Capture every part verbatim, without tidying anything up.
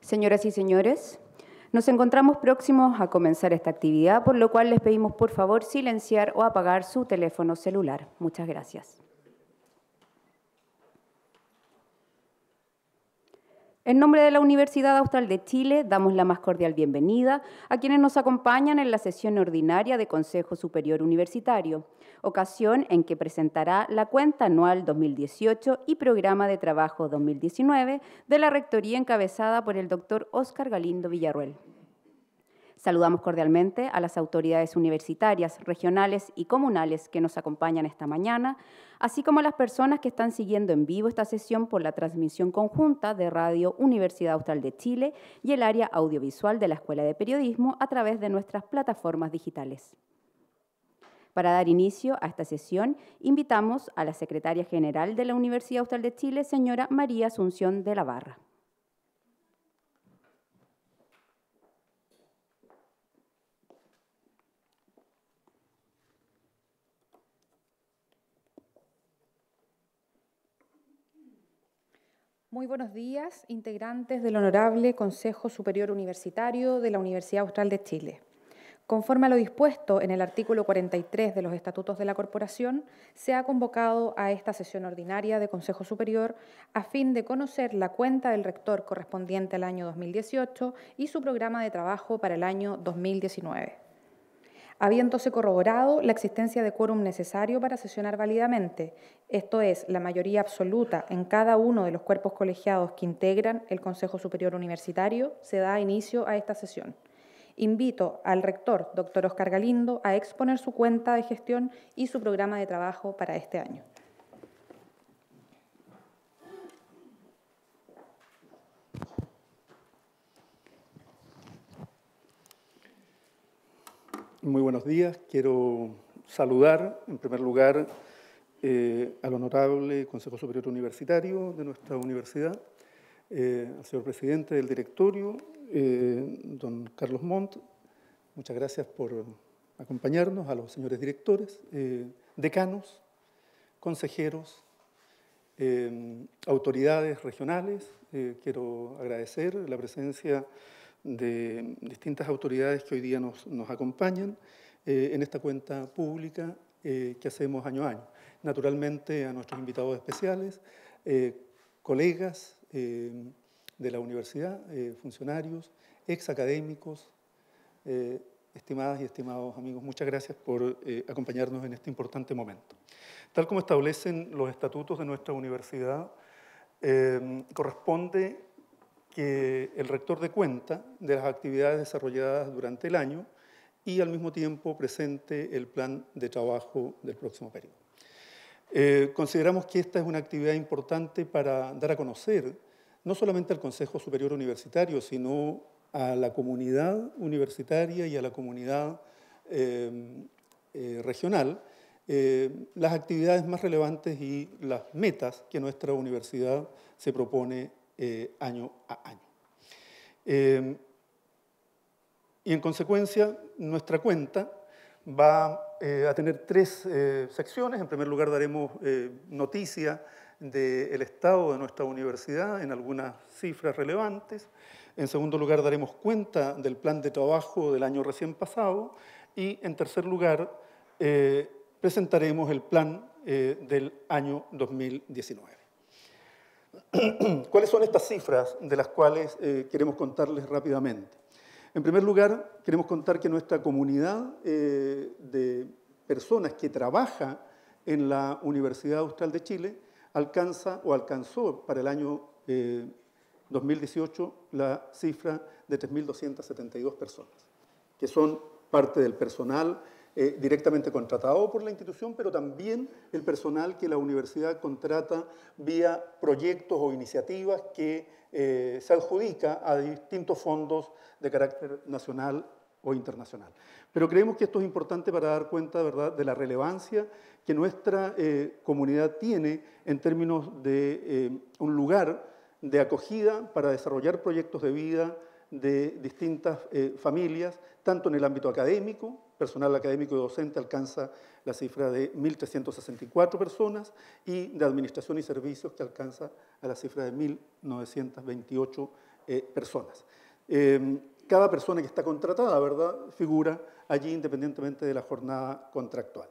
Señoras y señores, nos encontramos próximos a comenzar esta actividad, por lo cual les pedimos por favor silenciar o apagar su teléfono celular. Muchas gracias. En nombre de la Universidad Austral de Chile, damos la más cordial bienvenida a quienes nos acompañan en la sesión ordinaria de Consejo Superior Universitario, ocasión en que presentará la cuenta anual dos mil dieciocho y programa de trabajo dos mil diecinueve de la Rectoría encabezada por el doctor Óscar Galindo Villarroel. Saludamos cordialmente a las autoridades universitarias, regionales y comunales que nos acompañan esta mañana, así como a las personas que están siguiendo en vivo esta sesión por la transmisión conjunta de Radio Universidad Austral de Chile y el área audiovisual de la Escuela de Periodismo a través de nuestras plataformas digitales. Para dar inicio a esta sesión, invitamos a la Secretaria General de la Universidad Austral de Chile, señora María Asunción de la Barra. Muy buenos días, integrantes del Honorable Consejo Superior Universitario de la Universidad Austral de Chile. Conforme a lo dispuesto en el artículo cuarenta y tres de los Estatutos de la Corporación, se ha convocado a esta sesión ordinaria de Consejo Superior a fin de conocer la cuenta del rector correspondiente al año dos mil dieciocho y su programa de trabajo para el año dos mil diecinueve. Habiéndose corroborado la existencia de quórum necesario para sesionar válidamente, esto es, la mayoría absoluta en cada uno de los cuerpos colegiados que integran el Consejo Superior Universitario, se da inicio a esta sesión. Invito al rector, doctor Óscar Galindo, a exponer su cuenta de gestión y su programa de trabajo para este año. Muy buenos días. Quiero saludar, en primer lugar, eh, al Honorable Consejo Superior Universitario de nuestra universidad, eh, al señor presidente del directorio, eh, don Carlos Montt. Muchas gracias por acompañarnos, a los señores directores, eh, decanos, consejeros, eh, autoridades regionales. Eh, quiero agradecer la presencia de distintas autoridades que hoy día nos, nos acompañan eh, en esta cuenta pública eh, que hacemos año a año. Naturalmente a nuestros invitados especiales, eh, colegas eh, de la universidad, eh, funcionarios, ex académicos, eh, estimadas y estimados amigos, muchas gracias por eh, acompañarnos en este importante momento. Tal como establecen los estatutos de nuestra universidad, eh, corresponde que el rector dé cuenta de las actividades desarrolladas durante el año y al mismo tiempo presente el plan de trabajo del próximo periodo. Eh, consideramos que esta es una actividad importante para dar a conocer no solamente al Consejo Superior Universitario, sino a la comunidad universitaria y a la comunidad eh, eh, regional eh, las actividades más relevantes y las metas que nuestra universidad se propone Eh, año a año. Eh, y en consecuencia, nuestra cuenta va eh, a tener tres eh, secciones. En primer lugar, daremos eh, noticia del estado de nuestra universidad en algunas cifras relevantes. En segundo lugar, daremos cuenta del plan de trabajo del año recién pasado. Y en tercer lugar, eh, presentaremos el plan eh, del año dos mil diecinueve. ¿Cuáles son estas cifras de las cuales eh, queremos contarles rápidamente? En primer lugar, queremos contar que nuestra comunidad eh, de personas que trabaja en la Universidad Austral de Chile alcanza o alcanzó para el año eh, dos mil dieciocho la cifra de tres mil doscientas setenta y dos personas, que son parte del personal Eh, directamente contratado por la institución, pero también el personal que la universidad contrata vía proyectos o iniciativas que eh, se adjudica a distintos fondos de carácter nacional o internacional. Pero creemos que esto es importante para dar cuenta, ¿verdad?, de la relevancia que nuestra eh, comunidad tiene en términos de eh, un lugar de acogida para desarrollar proyectos de vida de distintas eh, familias, tanto en el ámbito académico. Personal académico y docente alcanza la cifra de mil trescientas sesenta y cuatro personas y de administración y servicios que alcanza a la cifra de mil novecientas veintiocho eh, personas. Eh, cada persona que está contratada, ¿verdad?, figura allí independientemente de la jornada contractual.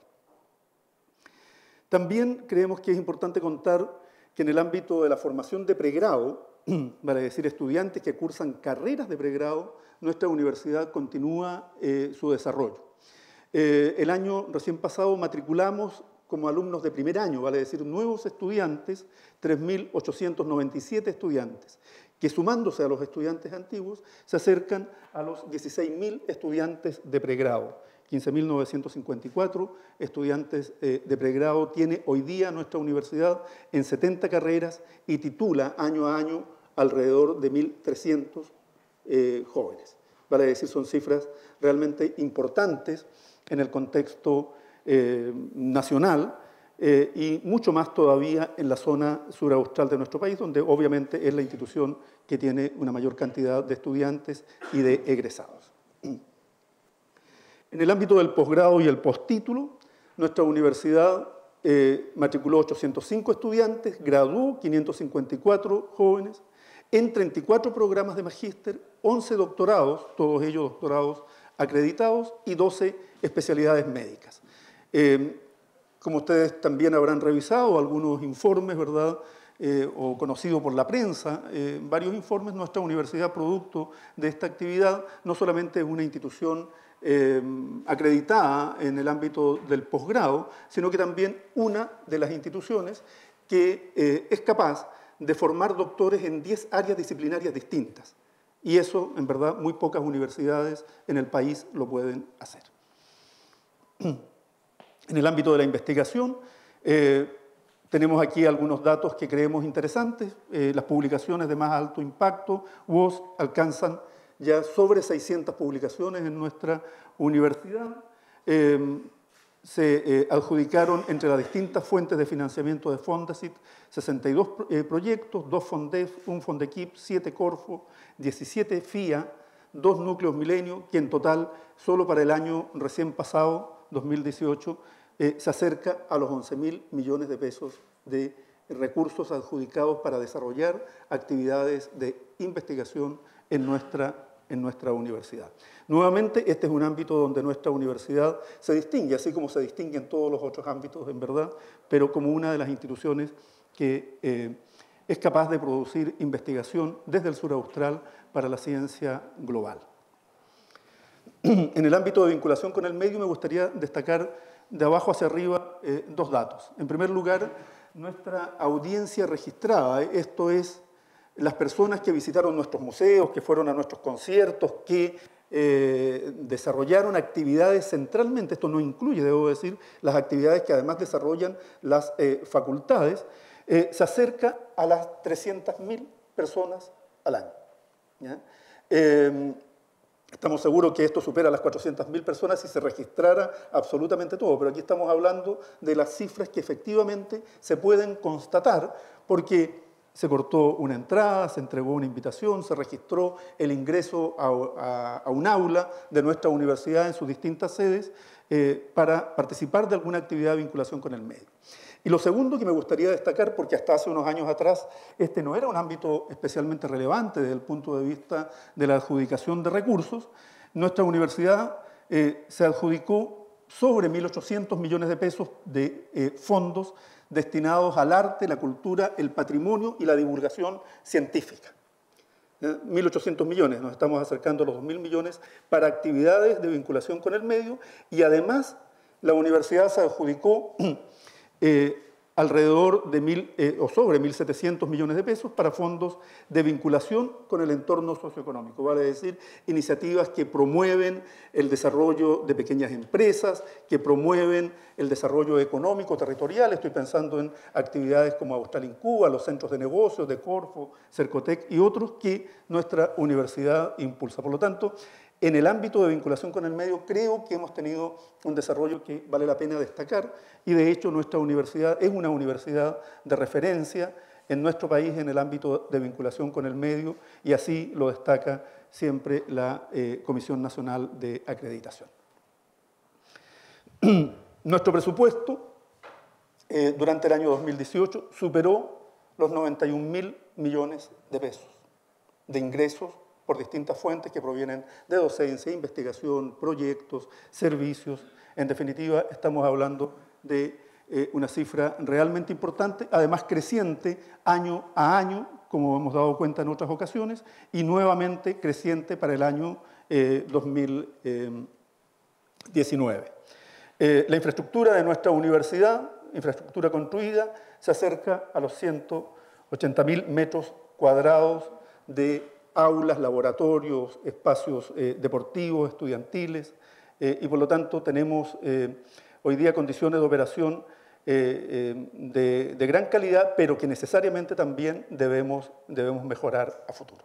También creemos que es importante contar que en el ámbito de la formación de pregrado, vale decir, estudiantes que cursan carreras de pregrado, nuestra universidad continúa eh, su desarrollo. Eh, el año recién pasado matriculamos como alumnos de primer año, vale decir, nuevos estudiantes, tres mil ochocientos noventa y siete estudiantes, que sumándose a los estudiantes antiguos, se acercan a los dieciséis mil estudiantes de pregrado. quince mil novecientos cincuenta y cuatro estudiantes eh, de pregrado tiene hoy día nuestra universidad en setenta carreras y titula año a año alrededor de mil trescientos eh, jóvenes. Vale decir, son cifras realmente importantes en el contexto eh, nacional eh, y mucho más todavía en la zona suraustral de nuestro país, donde obviamente es la institución que tiene una mayor cantidad de estudiantes y de egresados. En el ámbito del posgrado y el postítulo, nuestra universidad eh, matriculó ochocientos cinco estudiantes, graduó quinientos cincuenta y cuatro jóvenes, en treinta y cuatro programas de magíster, once doctorados, todos ellos doctorados acreditados, y doce especialidades médicas. Eh, como ustedes también habrán revisado algunos informes, ¿verdad?, Eh, o conocido por la prensa, eh, varios informes, nuestra universidad, producto de esta actividad, no solamente es una institución eh, acreditada en el ámbito del posgrado, sino que también una de las instituciones que eh, es capaz de formar doctores en diez áreas disciplinarias distintas. Y eso, en verdad, muy pocas universidades en el país lo pueden hacer. En el ámbito de la investigación, eh, tenemos aquí algunos datos que creemos interesantes. Eh, las publicaciones de más alto impacto, U O S, alcanzan ya sobre seiscientas publicaciones en nuestra universidad. Eh, se eh, adjudicaron entre las distintas fuentes de financiamiento de Fondesit sesenta y dos eh, proyectos, dos Fondef, un Fondequip, siete Corfo, diecisiete FIA, dos núcleos Milenio, que en total, solo para el año recién pasado, dos mil dieciocho, Eh, se acerca a los once mil millones de pesos de recursos adjudicados para desarrollar actividades de investigación en nuestra, en nuestra universidad. Nuevamente, este es un ámbito donde nuestra universidad se distingue, así como se distingue en todos los otros ámbitos, en verdad, pero como una de las instituciones que eh, es capaz de producir investigación desde el sur austral para la ciencia global. En el ámbito de vinculación con el medio me gustaría destacar de abajo hacia arriba eh, dos datos. En primer lugar, nuestra audiencia registrada, esto es, las personas que visitaron nuestros museos, que fueron a nuestros conciertos, que eh, desarrollaron actividades centralmente, esto no incluye, debo decir, las actividades que además desarrollan las eh, facultades, eh, se acerca a las trescientas mil personas al año. ¿Ya? Eh, Estamos seguros que esto supera las cuatrocientas mil personas si se registrara absolutamente todo, pero aquí estamos hablando de las cifras que efectivamente se pueden constatar porque se cortó una entrada, se entregó una invitación, se registró el ingreso a, a, a un aula de nuestra universidad en sus distintas sedes eh, para participar de alguna actividad de vinculación con el medio. Y lo segundo que me gustaría destacar, porque hasta hace unos años atrás este no era un ámbito especialmente relevante desde el punto de vista de la adjudicación de recursos, nuestra universidad eh, se adjudicó sobre mil ochocientos millones de pesos de eh, fondos destinados al arte, la cultura, el patrimonio y la divulgación científica. ¿Eh? mil ochocientos millones, nos estamos acercando a los dos mil millones para actividades de vinculación con el medio y además la universidad se adjudicó Eh, alrededor de mil eh, o sobre mil setecientos millones de pesos para fondos de vinculación con el entorno socioeconómico, vale decir, iniciativas que promueven el desarrollo de pequeñas empresas, que promueven el desarrollo económico territorial. Estoy pensando en actividades como Austral Incuba, los centros de negocios de Corfo, Cercotec y otros que nuestra universidad impulsa. Por lo tanto, en el ámbito de vinculación con el medio, creo que hemos tenido un desarrollo que vale la pena destacar y, de hecho, nuestra universidad es una universidad de referencia en nuestro país en el ámbito de vinculación con el medio y así lo destaca siempre la eh, Comisión Nacional de Acreditación. Nuestro presupuesto eh, durante el año dos mil dieciocho superó los noventa y un mil millones de pesos. de ingresos por distintas fuentes que provienen de docencia, investigación, proyectos, servicios. En definitiva, estamos hablando de eh, una cifra realmente importante, además creciente año a año, como hemos dado cuenta en otras ocasiones, y nuevamente creciente para el año eh, dos mil diecinueve. Eh, la infraestructura de nuestra universidad, infraestructura construida, se acerca a los ciento ochenta mil metros cuadrados de aulas, laboratorios, espacios eh, deportivos, estudiantiles, eh, y por lo tanto tenemos eh, hoy día condiciones de operación eh, eh, de, de gran calidad, pero que necesariamente también debemos, debemos mejorar a futuro.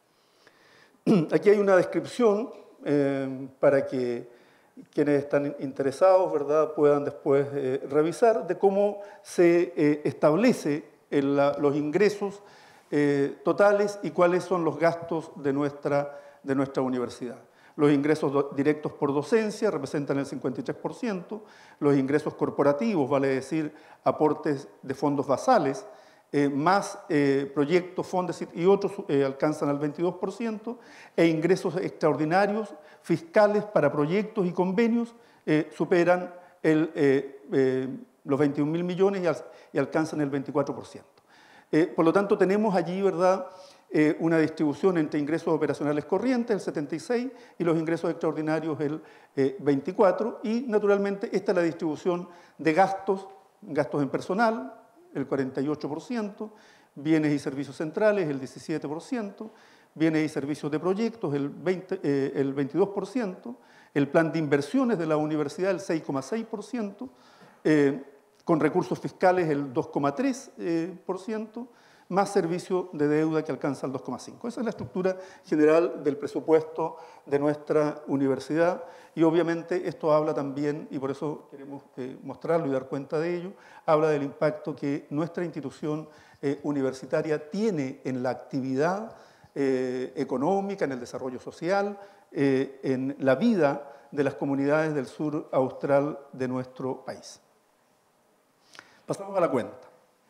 Aquí hay una descripción eh, para que quienes están interesados, ¿verdad?, puedan después eh, revisar de cómo se eh, establece el, la, los ingresos eh, totales y cuáles son los gastos de nuestra, de nuestra universidad. Los ingresos do, directos por docencia representan el cincuenta y tres por ciento, los ingresos corporativos, vale decir, aportes de fondos basales, Eh, más eh, proyectos, Fondesit y otros eh, alcanzan al veintidós por ciento, e ingresos extraordinarios fiscales para proyectos y convenios eh, superan el, eh, eh, los veintiún mil millones y, al, y alcanzan el veinticuatro por ciento. Eh, por lo tanto, tenemos allí, ¿verdad?, eh, una distribución entre ingresos operacionales corrientes, el setenta y seis por ciento, y los ingresos extraordinarios, el eh, veinticuatro por ciento, y naturalmente esta es la distribución de gastos, gastos en personal, el cuarenta y ocho por ciento, bienes y servicios centrales, el diecisiete por ciento, bienes y servicios de proyectos, el, veinte, eh, el veintidós por ciento, el plan de inversiones de la universidad, el seis coma seis por ciento, eh, con recursos fiscales, el dos coma tres por ciento, eh, más servicio de deuda que alcanza el dos coma cinco por ciento. Esa es la estructura general del presupuesto de nuestra universidad, y obviamente esto habla también, y por eso queremos eh, mostrarlo y dar cuenta de ello, habla del impacto que nuestra institución eh, universitaria tiene en la actividad eh, económica, en el desarrollo social, eh, en la vida de las comunidades del sur austral de nuestro país. Pasamos a la cuenta.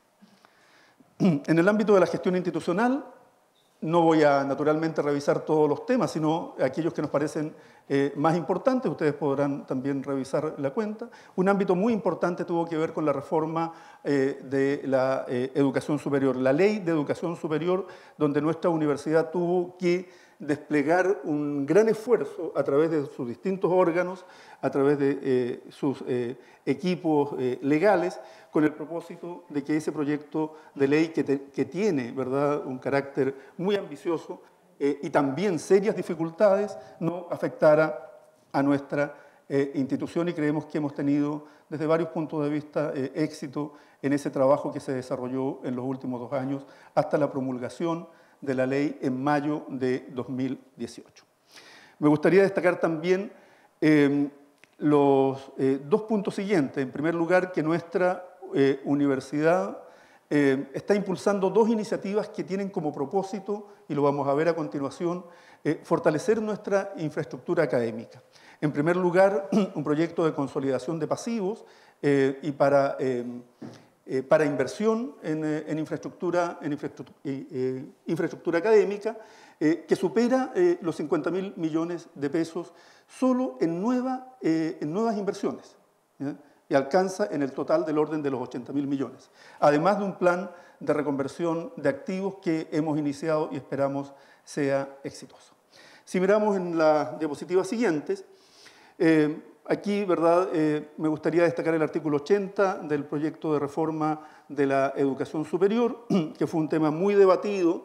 En el ámbito de la gestión institucional, no voy a naturalmente revisar todos los temas, sino aquellos que nos parecen eh, más importantes. Ustedes podrán también revisar la cuenta. Un ámbito muy importante tuvo que ver con la reforma eh, de la eh, educación superior, la ley de educación superior, donde nuestra universidad tuvo que desplegar un gran esfuerzo a través de sus distintos órganos, a través de eh, sus eh, equipos eh, legales, con el propósito de que ese proyecto de ley que, te, que tiene, ¿verdad?, un carácter muy ambicioso eh, y también serias dificultades, no afectara a nuestra eh, institución, y creemos que hemos tenido desde varios puntos de vista eh, éxito en ese trabajo que se desarrolló en los últimos dos años hasta la promulgación de la ley en mayo de dos mil dieciocho. Me gustaría destacar también eh, los eh, dos puntos siguientes. En primer lugar, que nuestra eh, universidad eh, está impulsando dos iniciativas que tienen como propósito, y lo vamos a ver a continuación, eh, fortalecer nuestra infraestructura académica. En primer lugar, un proyecto de consolidación de pasivos eh, y para... Eh, Eh, para inversión en, eh, en, infraestructura, en infraestructura, eh, infraestructura académica, eh, que supera eh, los cincuenta mil millones de pesos solo en, nueva, eh, en nuevas inversiones, ¿ya?, y alcanza en el total del orden de los ochenta mil millones. Además de un plan de reconversión de activos que hemos iniciado y esperamos sea exitoso. Si miramos en las diapositivas siguientes, eh, aquí, ¿verdad?, eh, me gustaría destacar el artículo ochenta del proyecto de reforma de la educación superior, que fue un tema muy debatido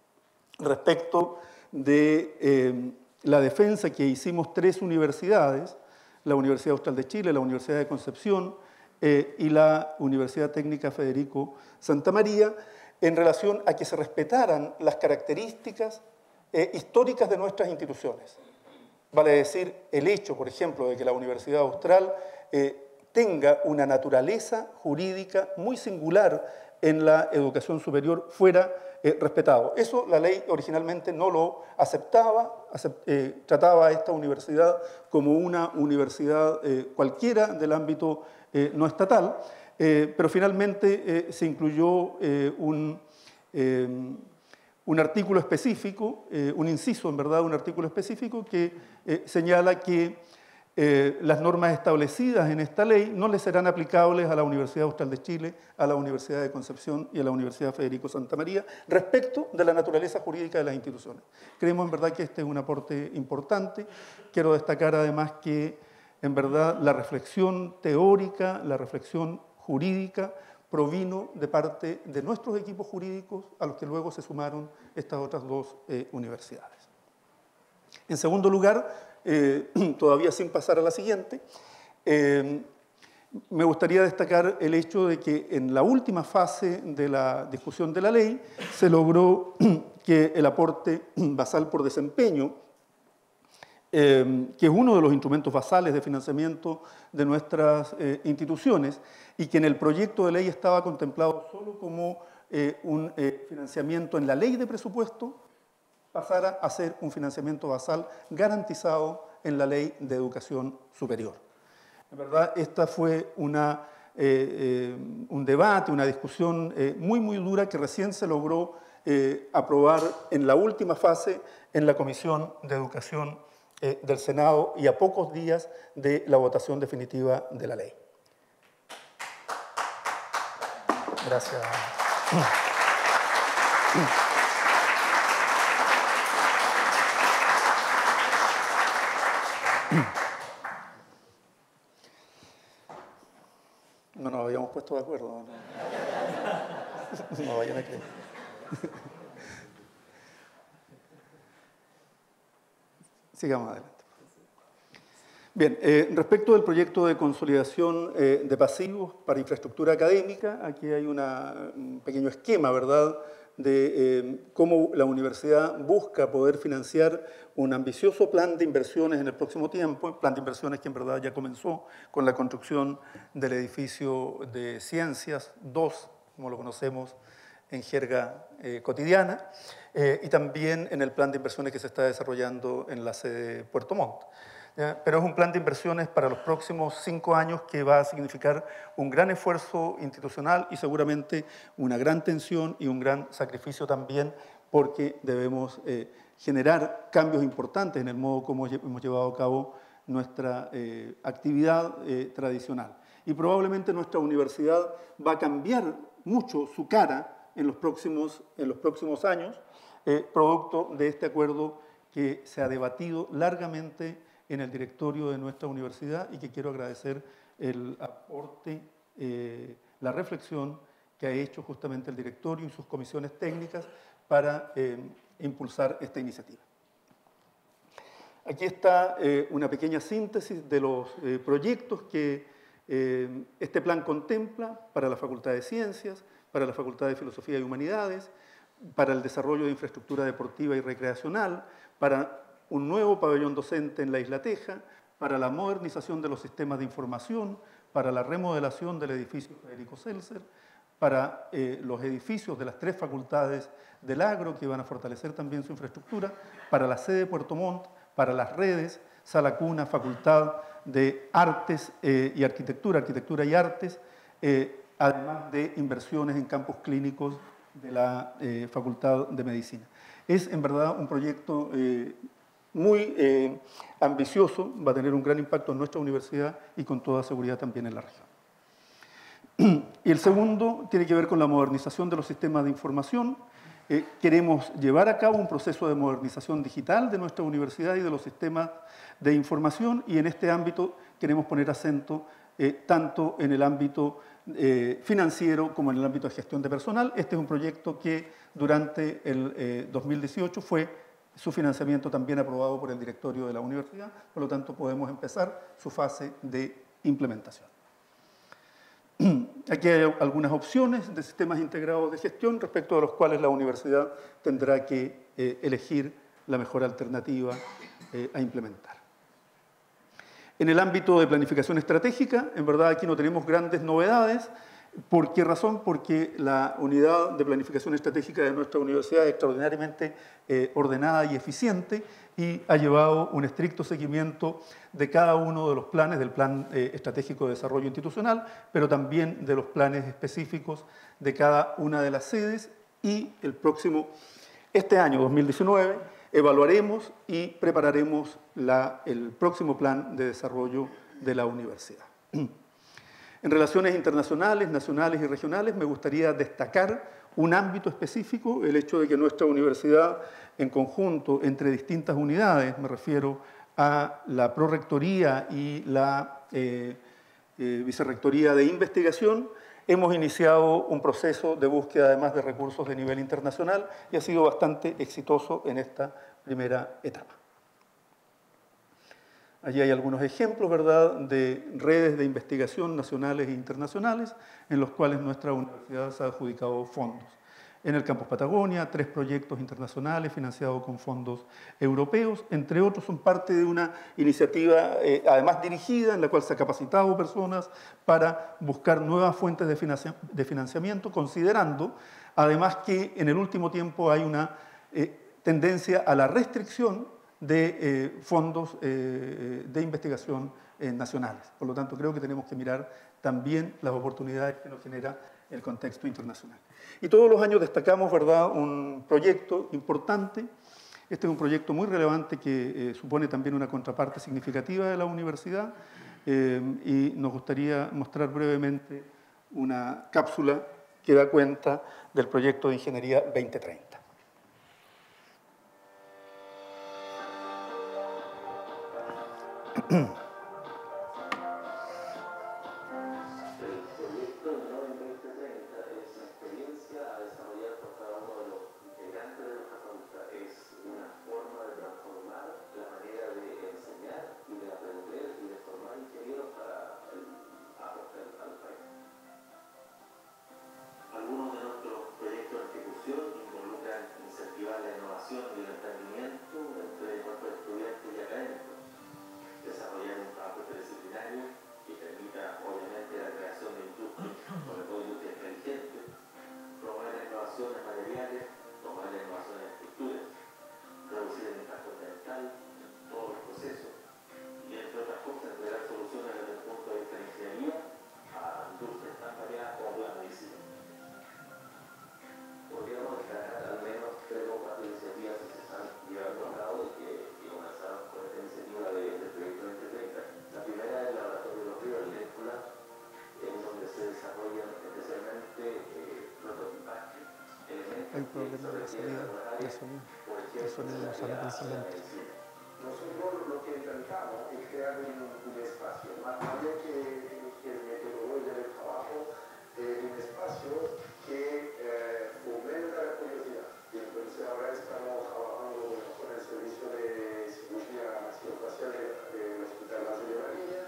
respecto de eh, la defensa que hicimos tres universidades, la Universidad Austral de Chile, la Universidad de Concepción eh, y la Universidad Técnica Federico Santa María, en relación a que se respetaran las características eh, históricas de nuestras instituciones. Vale decir, el hecho, por ejemplo, de que la Universidad Austral eh, tenga una naturaleza jurídica muy singular en la educación superior fuera eh, respetado. Eso la ley originalmente no lo aceptaba, acept, eh, trataba a esta universidad como una universidad eh, cualquiera del ámbito eh, no estatal, eh, pero finalmente eh, se incluyó eh, un... Eh, un artículo específico, eh, un inciso, en verdad, un artículo específico que eh, señala que eh, las normas establecidas en esta ley no le serán aplicables a la Universidad Austral de Chile, a la Universidad de Concepción y a la Universidad Federico Santa María respecto de la naturaleza jurídica de las instituciones. Creemos, en verdad, que este es un aporte importante. Quiero destacar, además, que, en verdad, la reflexión teórica, la reflexión jurídica, provino de parte de nuestros equipos jurídicos, a los que luego se sumaron estas otras dos eh, universidades. En segundo lugar, eh, todavía sin pasar a la siguiente, eh, me gustaría destacar el hecho de que en la última fase de la discusión de la ley se logró que el aporte basal por desempeño, eh, que es uno de los instrumentos basales de financiamiento de nuestras eh, instituciones, y que en el proyecto de ley estaba contemplado solo como eh, un eh, financiamiento en la ley de presupuesto, pasara a ser un financiamiento basal garantizado en la ley de educación superior. En verdad, esta fue una, eh, eh, un debate, una discusión eh, muy, muy dura que recién se logró eh, aprobar en la última fase en la Comisión de Educación eh, del Senado y a pocos días de la votación definitiva de la ley. Gracias. No nos habíamos puesto de acuerdo. No, no vayan a creer. Sigamos adelante. Bien, eh, respecto del proyecto de consolidación eh, de pasivos para infraestructura académica, aquí hay una, un pequeño esquema, ¿verdad?, de eh, cómo la universidad busca poder financiar un ambicioso plan de inversiones en el próximo tiempo, plan de inversiones que en verdad ya comenzó con la construcción del edificio de Ciencias dos, como lo conocemos en jerga eh, cotidiana, eh, y también en el plan de inversiones que se está desarrollando en la sede de Puerto Montt. Pero es un plan de inversiones para los próximos cinco años que va a significar un gran esfuerzo institucional y seguramente una gran tensión y un gran sacrificio también, porque debemos eh, generar cambios importantes en el modo como hemos llevado a cabo nuestra eh, actividad eh, tradicional. Y probablemente nuestra universidad va a cambiar mucho su cara en los próximos, en los próximos años, eh, producto de este acuerdo que se ha debatido largamente en el directorio de nuestra universidad y que quiero agradecer el aporte, eh, la reflexión que ha hecho justamente el directorio y sus comisiones técnicas para eh, impulsar esta iniciativa. Aquí está eh, una pequeña síntesis de los eh, proyectos que eh, este plan contempla para la Facultad de Ciencias, para la Facultad de Filosofía y Humanidades, para el desarrollo de infraestructura deportiva y recreacional, para un nuevo pabellón docente en la Isla Teja, para la modernización de los sistemas de información, para la remodelación del edificio Federico Seltzer, para eh, los edificios de las tres facultades del agro que van a fortalecer también su infraestructura, para la sede de Puerto Montt, para las redes, sala cuna, facultad de artes eh, y arquitectura, arquitectura y artes, eh, además de inversiones en campos clínicos de la eh, Facultad de Medicina. Es en verdad un proyecto eh, muy eh, ambicioso, va a tener un gran impacto en nuestra universidad y con toda seguridad también en la región. Y el segundo tiene que ver con la modernización de los sistemas de información. Eh, queremos llevar a cabo un proceso de modernización digital de nuestra universidad y de los sistemas de información, y en este ámbito queremos poner acento eh, tanto en el ámbito eh, financiero como en el ámbito de gestión de personal. Este es un proyecto que durante el eh, dos mil dieciocho fue su financiamiento también aprobado por el directorio de la universidad, por lo tanto podemos empezar su fase de implementación. Aquí hay algunas opciones de sistemas integrados de gestión respecto a los cuales la universidad tendrá que eh, elegir la mejor alternativa eh, a implementar. En el ámbito de planificación estratégica, en verdad aquí no tenemos grandes novedades. ¿Por qué razón? Porque la unidad de planificación estratégica de nuestra universidad es extraordinariamente eh, ordenada y eficiente y ha llevado un estricto seguimiento de cada uno de los planes, del Plan eh, Estratégico de Desarrollo Institucional, pero también de los planes específicos de cada una de las sedes, y el próximo Este año, dos mil diecinueve, evaluaremos y prepararemos la, el próximo plan de desarrollo de la universidad. En relaciones internacionales, nacionales y regionales, me gustaría destacar un ámbito específico, el hecho de que nuestra universidad, en conjunto, entre distintas unidades, me refiero a la Prorrectoría y la eh, eh, Vicerrectoría de Investigación, hemos iniciado un proceso de búsqueda además de recursos de nivel internacional y ha sido bastante exitoso en esta primera etapa. Allí hay algunos ejemplos, ¿verdad?, de redes de investigación nacionales e internacionales en los cuales nuestra universidad se ha adjudicado fondos. En el Campus Patagonia, tres proyectos internacionales financiados con fondos europeos, entre otros son parte de una iniciativa eh, además dirigida en la cual se ha capacitado personas para buscar nuevas fuentes de, financi de financiamiento, considerando además que en el último tiempo hay una eh, tendencia a la restricción de eh, fondos eh, de investigación eh, nacionales. Por lo tanto, creo que tenemos que mirar también las oportunidades que nos genera el contexto internacional. Y todos los años destacamos, ¿verdad?, un proyecto importante. Este es un proyecto muy relevante que eh, supone también una contraparte significativa de la universidad eh, y nos gustaría mostrar brevemente una cápsula que da cuenta del proyecto de Ingeniería veinte treinta. Hay un problema de la salida de sonido. El sonido no sale principalmente. Nosotros lo que intentamos es crear un, un espacio, más allá que, que el metodología del trabajo, eh, un espacio que eh, fomenta la curiosidad. Y entonces ahora estamos trabajando con el servicio de cirugía maxilofacial del Hospital Base de María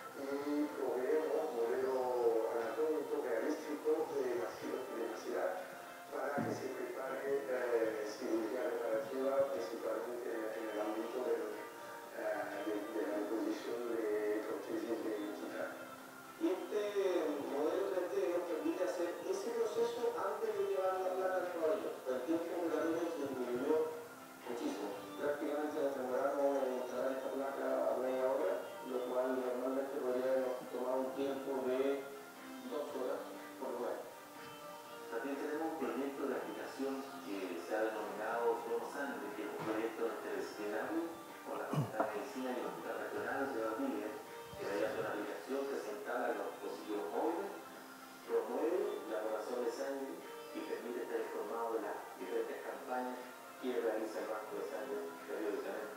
y proveemos modelo anatómico realístico de maxilofacial para que se prepare eh, cirugía reparativa, principalmente en el ámbito del, eh, de, de la imposición de prótesis de titanio. Y este modelo tres D nos permite hacer ese proceso antes de llevar la placa al caballero. El tiempo de la luz se disminuyó muchísimo. Prácticamente nos demoramos en instalar esta placa a media hora, lo cual normalmente podría tomar un tiempo de dos horas por lo menos. También tenemos un proyecto de aplicación que se ha denominado Dono Sangre, que es un proyecto interdisciplinario con la Facultad de Medicina y el Hospital Regional de Valdivia, que mediante una aplicación que se instala en los dispositivos móviles, promueve la donación de sangre y permite estar informado de las diferentes campañas que realiza el banco de sangre periódicamente.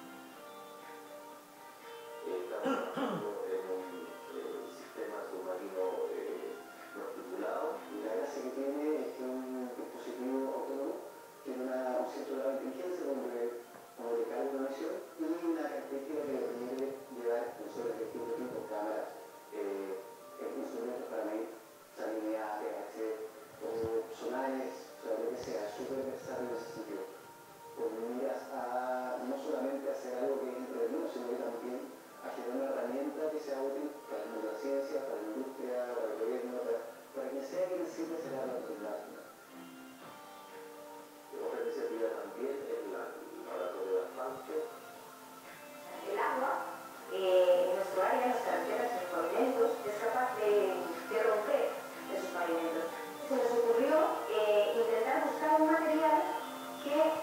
Estamos trabajando en un eh, sistema submarino eh, articulado, y la gracia que tiene es que un dispositivo autónomo tiene una, un centro de inteligencia donde, donde carga una misión y una característica que le permite llevar sensores de distinto tipo, cámaras, eh, instrumentos para medir salinidad, pH, o sonares, o sea, lo que sea, súper versátil en ese sentido. Porque miras a no solamente hacer algo que es entretenido, sino que también a generar una herramienta que sea útil para el mundo de la ciencia, para la industria, para el gobierno, para, para quien sea que necesite ser la autoridad. Otra iniciativa también es el laboratorio de asfalto. El agua, eh, en nuestro área, en las carreteras, en los pavimentos, es capaz de, de romper esos pavimentos. Se nos ocurrió eh, intentar buscar un material que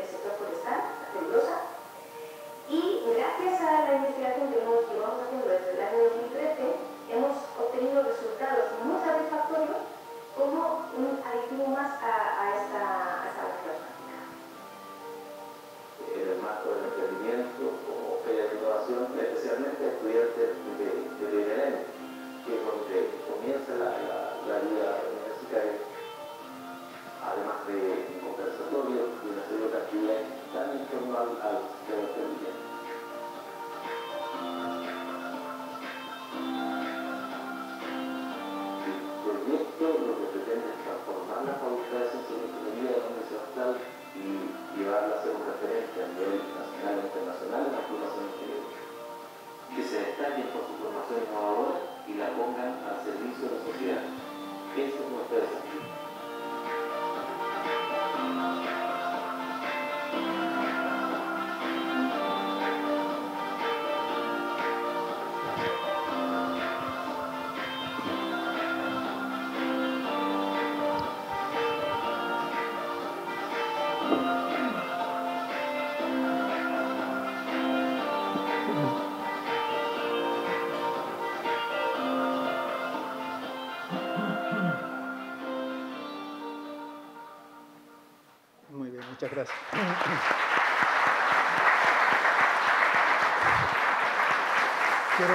sector forestal, la celulosa, y gracias a la investigación que hemos llevamos haciendo desde el año dos mil trece, hemos obtenido resultados muy satisfactorios como un aditivo más a, a esta, a esta práctica. En el marco del emprendimiento, como feria de innovación, especialmente a estudiantes de, de primer año, que es donde comienza la, la, la vida universitaria, además de conversatorios y una serie de otras actividades que están en torno al, al sistema de emprendimiento. El proyecto lo que pretende es transformar la Facultad de Ciencias y Ingeniería de la Universidad Austral y llevarla a ser un referente a nivel nacional e internacional en la formación ingeniería. Que se destaquen por su formación innovadora y la pongan al servicio de la sociedad. Ese es nuestro desafío. Muchas gracias. Quiero,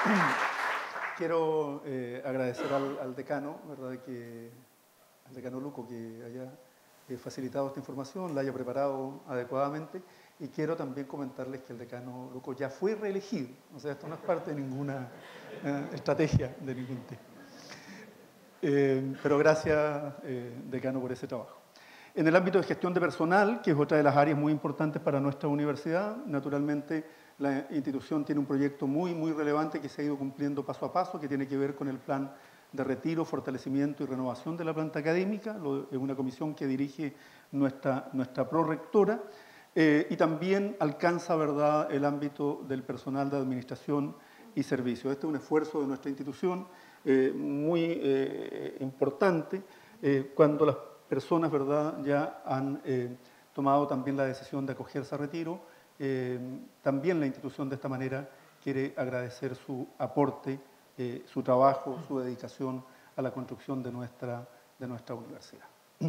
quiero eh, agradecer al, al decano, ¿verdad? Que, al decano Luco, que haya eh, facilitado esta información, la haya preparado adecuadamente, y quiero también comentarles que el decano Luco ya fue reelegido, o sea, esto no es parte de ninguna eh, estrategia de ningún tipo. Eh, pero gracias, eh, decano, por ese trabajo. En el ámbito de gestión de personal, que es otra de las áreas muy importantes para nuestra universidad, naturalmente la institución tiene un proyecto muy, muy relevante que se ha ido cumpliendo paso a paso, que tiene que ver con el plan de retiro, fortalecimiento y renovación de la planta académica. Es una comisión que dirige nuestra, nuestra prorectora, eh, y también alcanza, ¿verdad?, el ámbito del personal de administración y servicios. Este es un esfuerzo de nuestra institución eh, muy eh, importante eh, cuando las personas, ¿verdad?, ya han eh, tomado también la decisión de acogerse a retiro. Eh, también la institución de esta manera quiere agradecer su aporte, eh, su trabajo, su dedicación a la construcción de nuestra, de nuestra universidad.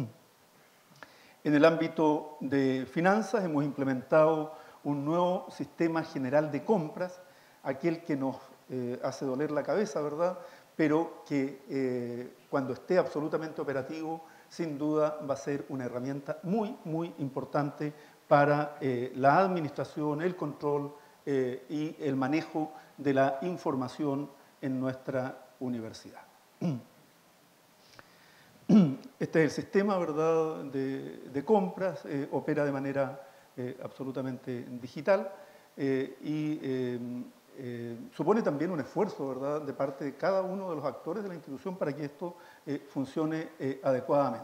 En el ámbito de finanzas hemos implementado un nuevo sistema general de compras, aquel que nos eh, hace doler la cabeza, ¿verdad?, pero que eh, cuando esté absolutamente operativo, sin duda va a ser una herramienta muy, muy importante para eh, la administración, el control eh, y el manejo de la información en nuestra universidad. Este es el sistema, ¿verdad?, de, de compras, eh, opera de manera eh, absolutamente digital eh, y eh, eh, supone también un esfuerzo, ¿verdad?, de parte de cada uno de los actores de la institución para que esto eh, funcione eh, adecuadamente.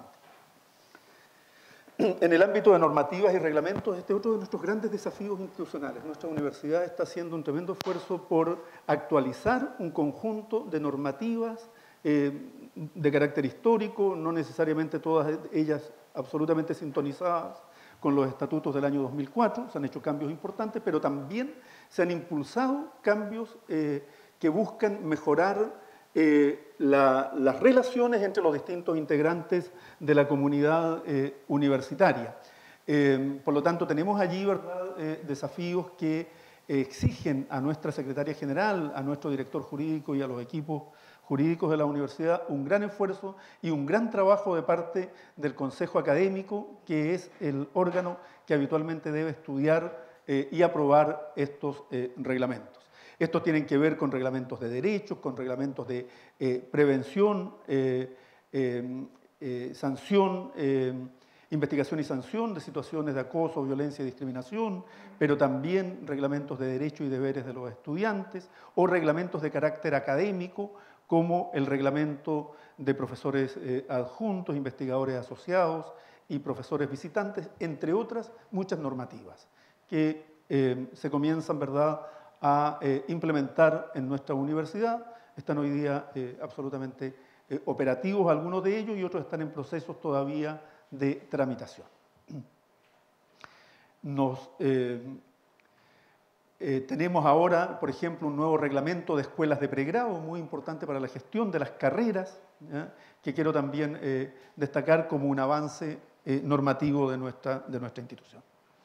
En el ámbito de normativas y reglamentos, este es otro de nuestros grandes desafíos institucionales. Nuestra universidad está haciendo un tremendo esfuerzo por actualizar un conjunto de normativas eh, de carácter histórico, no necesariamente todas ellas absolutamente sintonizadas con los estatutos del año dos mil cuatro, se han hecho cambios importantes, pero también se han impulsado cambios eh, que buscan mejorar Eh, la, las relaciones entre los distintos integrantes de la comunidad eh, universitaria. Eh, por lo tanto, tenemos allí, ¿verdad?, eh, desafíos que eh, exigen a nuestra secretaria general, a nuestro director jurídico y a los equipos jurídicos de la universidad un gran esfuerzo y un gran trabajo de parte del Consejo Académico, que es el órgano que habitualmente debe estudiar eh, y aprobar estos eh, reglamentos. Estos tienen que ver con reglamentos de derechos, con reglamentos de eh, prevención, eh, eh, eh, sanción, eh, investigación y sanción de situaciones de acoso, violencia y discriminación, pero también reglamentos de derechos y deberes de los estudiantes o reglamentos de carácter académico, como el reglamento de profesores eh, adjuntos, investigadores asociados y profesores visitantes, entre otras muchas normativas que eh, se comienzan, ¿verdad?, a eh, implementar en nuestra universidad. Están hoy día eh, absolutamente eh, operativos algunos de ellos y otros están en procesos todavía de tramitación. nos, eh, eh, tenemos ahora, por ejemplo, un nuevo reglamento de escuelas de pregrado, muy importante para la gestión de las carreras, ¿ya? Que quiero también eh, destacar como un avance eh, normativo de nuestra, de nuestra institución.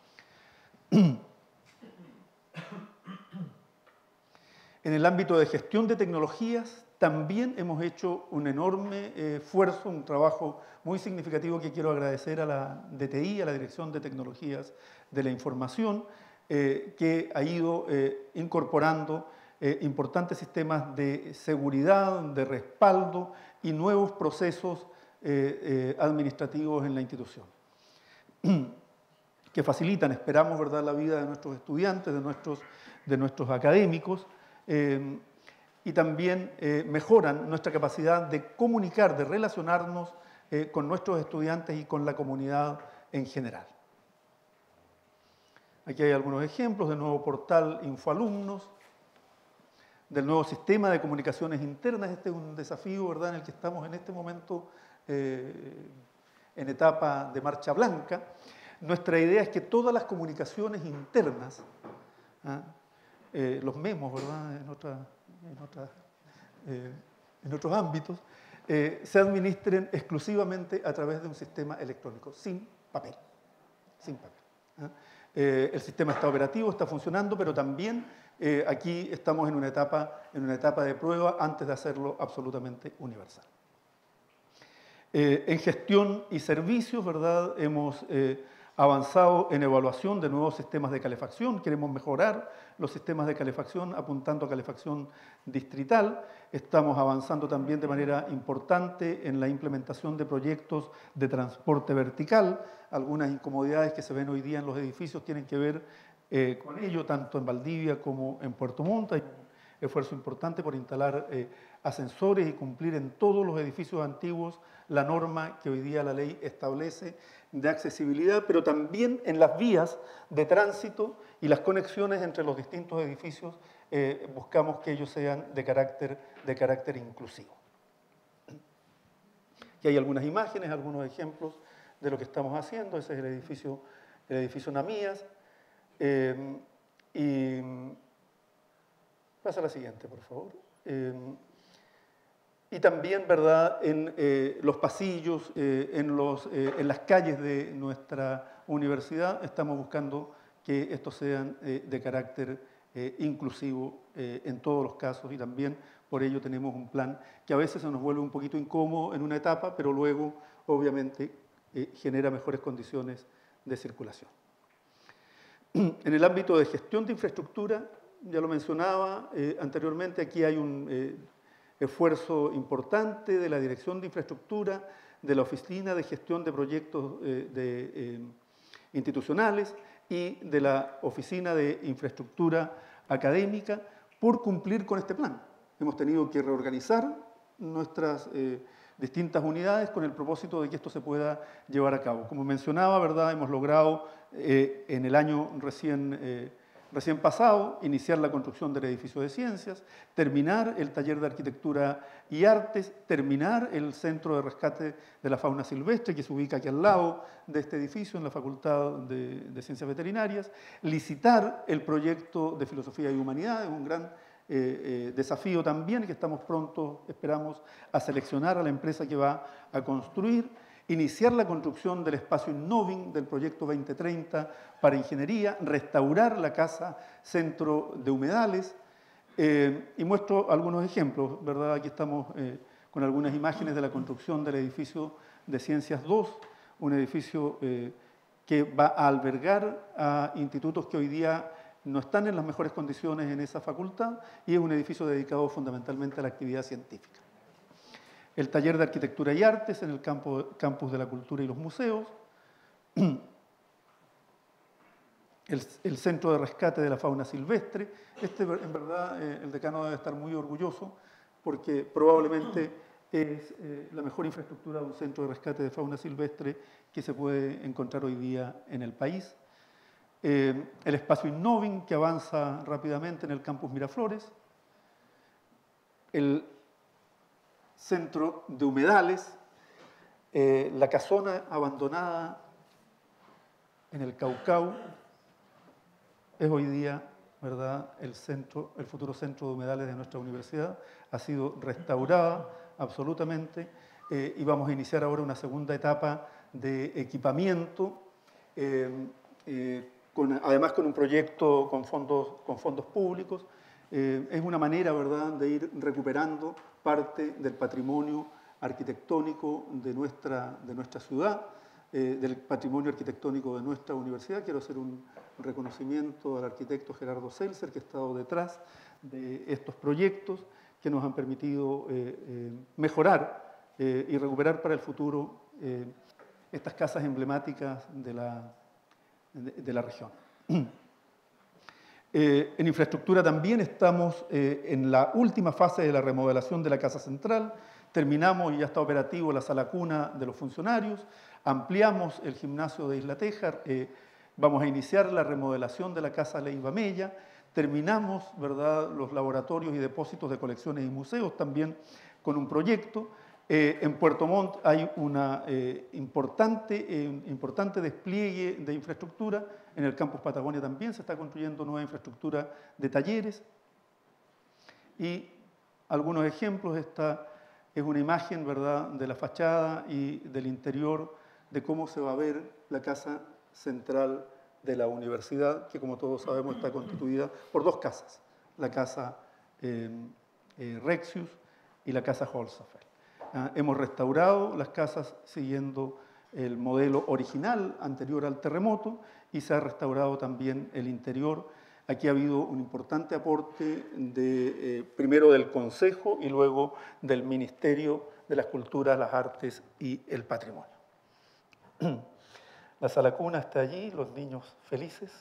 En el ámbito de gestión de tecnologías, también hemos hecho un enorme eh, esfuerzo, un trabajo muy significativo que quiero agradecer a la D T I, a la Dirección de Tecnologías de la Información, eh, que ha ido eh, incorporando eh, importantes sistemas de seguridad, de respaldo y nuevos procesos eh, eh, administrativos en la institución, que facilitan, esperamos, ¿verdad?, la vida de nuestros estudiantes, de nuestros, de nuestros académicos, eh, y también eh, mejoran nuestra capacidad de comunicar, de relacionarnos eh, con nuestros estudiantes y con la comunidad en general. Aquí hay algunos ejemplos del nuevo portal InfoAlumnos, del nuevo sistema de comunicaciones internas. Este es un desafío, ¿verdad?, en el que estamos en este momento eh, en etapa de marcha blanca. Nuestra idea es que todas las comunicaciones internas, ¿ah? eh, los memos, ¿verdad?, en, otra, en, otra, eh, en otros ámbitos, eh, se administren exclusivamente a través de un sistema electrónico, sin papel. Sin papel ¿ah? eh, el sistema está operativo, está funcionando, pero también eh, aquí estamos en una, etapa, en una etapa de prueba antes de hacerlo absolutamente universal. Eh, en gestión y servicios, ¿verdad?, hemos eh, avanzado en evaluación de nuevos sistemas de calefacción. Queremos mejorar los sistemas de calefacción apuntando a calefacción distrital. Estamos avanzando también de manera importante en la implementación de proyectos de transporte vertical. Algunas incomodidades que se ven hoy día en los edificios tienen que ver eh, con ello, tanto en Valdivia como en Puerto Montt. Hay un esfuerzo importante por instalar eh, ascensores y cumplir en todos los edificios antiguos la norma que hoy día la ley establece de accesibilidad, pero también en las vías de tránsito y las conexiones entre los distintos edificios, eh, buscamos que ellos sean de carácter, de carácter inclusivo. Aquí hay algunas imágenes, algunos ejemplos de lo que estamos haciendo. Ese es el edificio, el edificio Namías. Eh, y pasa a la siguiente, por favor. Eh, Y también, ¿verdad?, en eh, los pasillos, eh, en, los, eh, en las calles de nuestra universidad, estamos buscando que estos sean eh, de carácter eh, inclusivo eh, en todos los casos, y también por ello tenemos un plan que a veces se nos vuelve un poquito incómodo en una etapa, pero luego, obviamente, eh, genera mejores condiciones de circulación. En el ámbito de gestión de infraestructura, ya lo mencionaba eh, anteriormente, aquí hay un Eh, esfuerzo importante de la Dirección de Infraestructura, de la Oficina de Gestión de Proyectos eh, de, eh, Institucionales y de la Oficina de Infraestructura Académica por cumplir con este plan. Hemos tenido que reorganizar nuestras eh, distintas unidades con el propósito de que esto se pueda llevar a cabo. Como mencionaba, ¿verdad?, hemos logrado eh, en el año recién eh, Recién pasado, iniciar la construcción del edificio de ciencias, terminar el taller de arquitectura y artes, terminar el centro de rescate de la fauna silvestre que se ubica aquí al lado de este edificio en la Facultad de, de Ciencias Veterinarias, licitar el proyecto de Filosofía y Humanidades, un gran eh, eh, desafío también que estamos pronto, esperamos, a seleccionar a la empresa que va a construir, iniciar la construcción del espacio Innoving del proyecto veinte treinta para ingeniería, restaurar la casa Centro de Humedales, eh, y muestro algunos ejemplos, ¿verdad? Aquí estamos eh, con algunas imágenes de la construcción del edificio de Ciencias dos, un edificio eh, que va a albergar a institutos que hoy día no están en las mejores condiciones en esa facultad, y es un edificio dedicado fundamentalmente a la actividad científica. El taller de Arquitectura y Artes en el campo, Campus de la Cultura y los Museos, el, el Centro de Rescate de la Fauna Silvestre. Este, en verdad, eh, el decano debe estar muy orgulloso porque probablemente es eh, la mejor infraestructura de un centro de rescate de fauna silvestre que se puede encontrar hoy día en el país. Eh, el espacio Innoving, que avanza rápidamente en el Campus Miraflores. El Centro de Humedales, eh, la casona abandonada en el Caucao, es hoy día, ¿verdad?, el, centro, el futuro centro de humedales de nuestra universidad. Ha sido restaurada absolutamente eh, y vamos a iniciar ahora una segunda etapa de equipamiento, eh, eh, con, además con un proyecto con fondos, con fondos públicos. Eh, es una manera, ¿verdad?, de ir recuperando parte del patrimonio arquitectónico de nuestra, de nuestra ciudad, eh, del patrimonio arquitectónico de nuestra universidad. Quiero hacer un reconocimiento al arquitecto Gerardo Seltzer, que ha estado detrás de estos proyectos que nos han permitido eh, eh, mejorar eh, y recuperar para el futuro eh, estas casas emblemáticas de la, de, de la región. Eh, en infraestructura también estamos eh, en la última fase de la remodelación de la Casa Central. Terminamos y ya está operativo la sala cuna de los funcionarios. Ampliamos el gimnasio de Isla Tejar. Eh, vamos a iniciar la remodelación de la Casa Leiva Mella. Terminamos, ¿verdad?, los laboratorios y depósitos de colecciones y museos también con un proyecto. Eh, en Puerto Montt hay un eh, importante, eh, importante despliegue de infraestructura. En el campus Patagonia también se está construyendo nueva infraestructura de talleres. Y algunos ejemplos, esta es una imagen, ¿verdad?, de la fachada y del interior de cómo se va a ver la casa central de la universidad, que como todos sabemos está constituida por dos casas, la casa eh, eh, Rexius y la casa Holzapfel. Ah, hemos restaurado las casas siguiendo el modelo original anterior al terremoto y se ha restaurado también el interior. Aquí ha habido un importante aporte de, eh, primero del Consejo y luego del Ministerio de las Culturas, las Artes y el Patrimonio. La sala cuna está allí, los niños felices.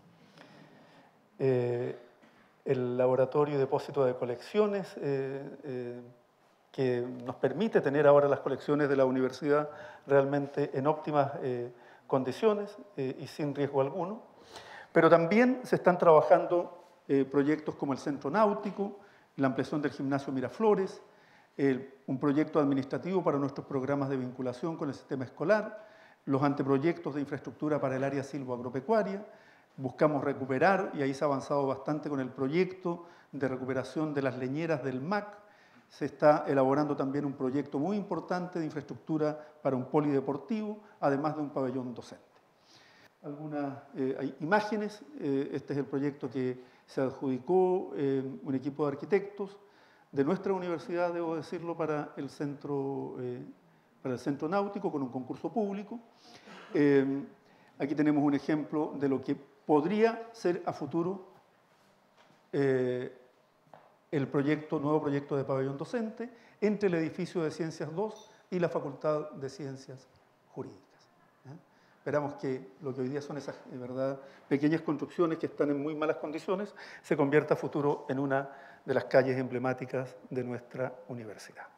Eh, el laboratorio y depósito de colecciones eh, eh, que nos permite tener ahora las colecciones de la universidad realmente en óptimas eh, condiciones eh, y sin riesgo alguno. Pero también se están trabajando eh, proyectos como el Centro Náutico, la ampliación del gimnasio Miraflores, el, un proyecto administrativo para nuestros programas de vinculación con el sistema escolar, los anteproyectos de infraestructura para el área silvoagropecuaria. Buscamos recuperar, y ahí se ha avanzado bastante con el proyecto de recuperación de las leñeras del M A C. Se está elaborando también un proyecto muy importante de infraestructura para un polideportivo, además de un pabellón docente. Algunas eh, hay imágenes. Eh, este es el proyecto que se adjudicó eh, un equipo de arquitectos de nuestra universidad, debo decirlo, para el centro, eh, para el centro náutico, con un concurso público. Eh, aquí tenemos un ejemplo de lo que podría ser a futuro eh, el proyecto, nuevo proyecto de pabellón docente entre el edificio de Ciencias dos y la Facultad de Ciencias Jurídicas. ¿eh? Esperamos que lo que hoy día son esas, de verdad, pequeñas construcciones que están en muy malas condiciones se convierta a futuro en una de las calles emblemáticas de nuestra universidad.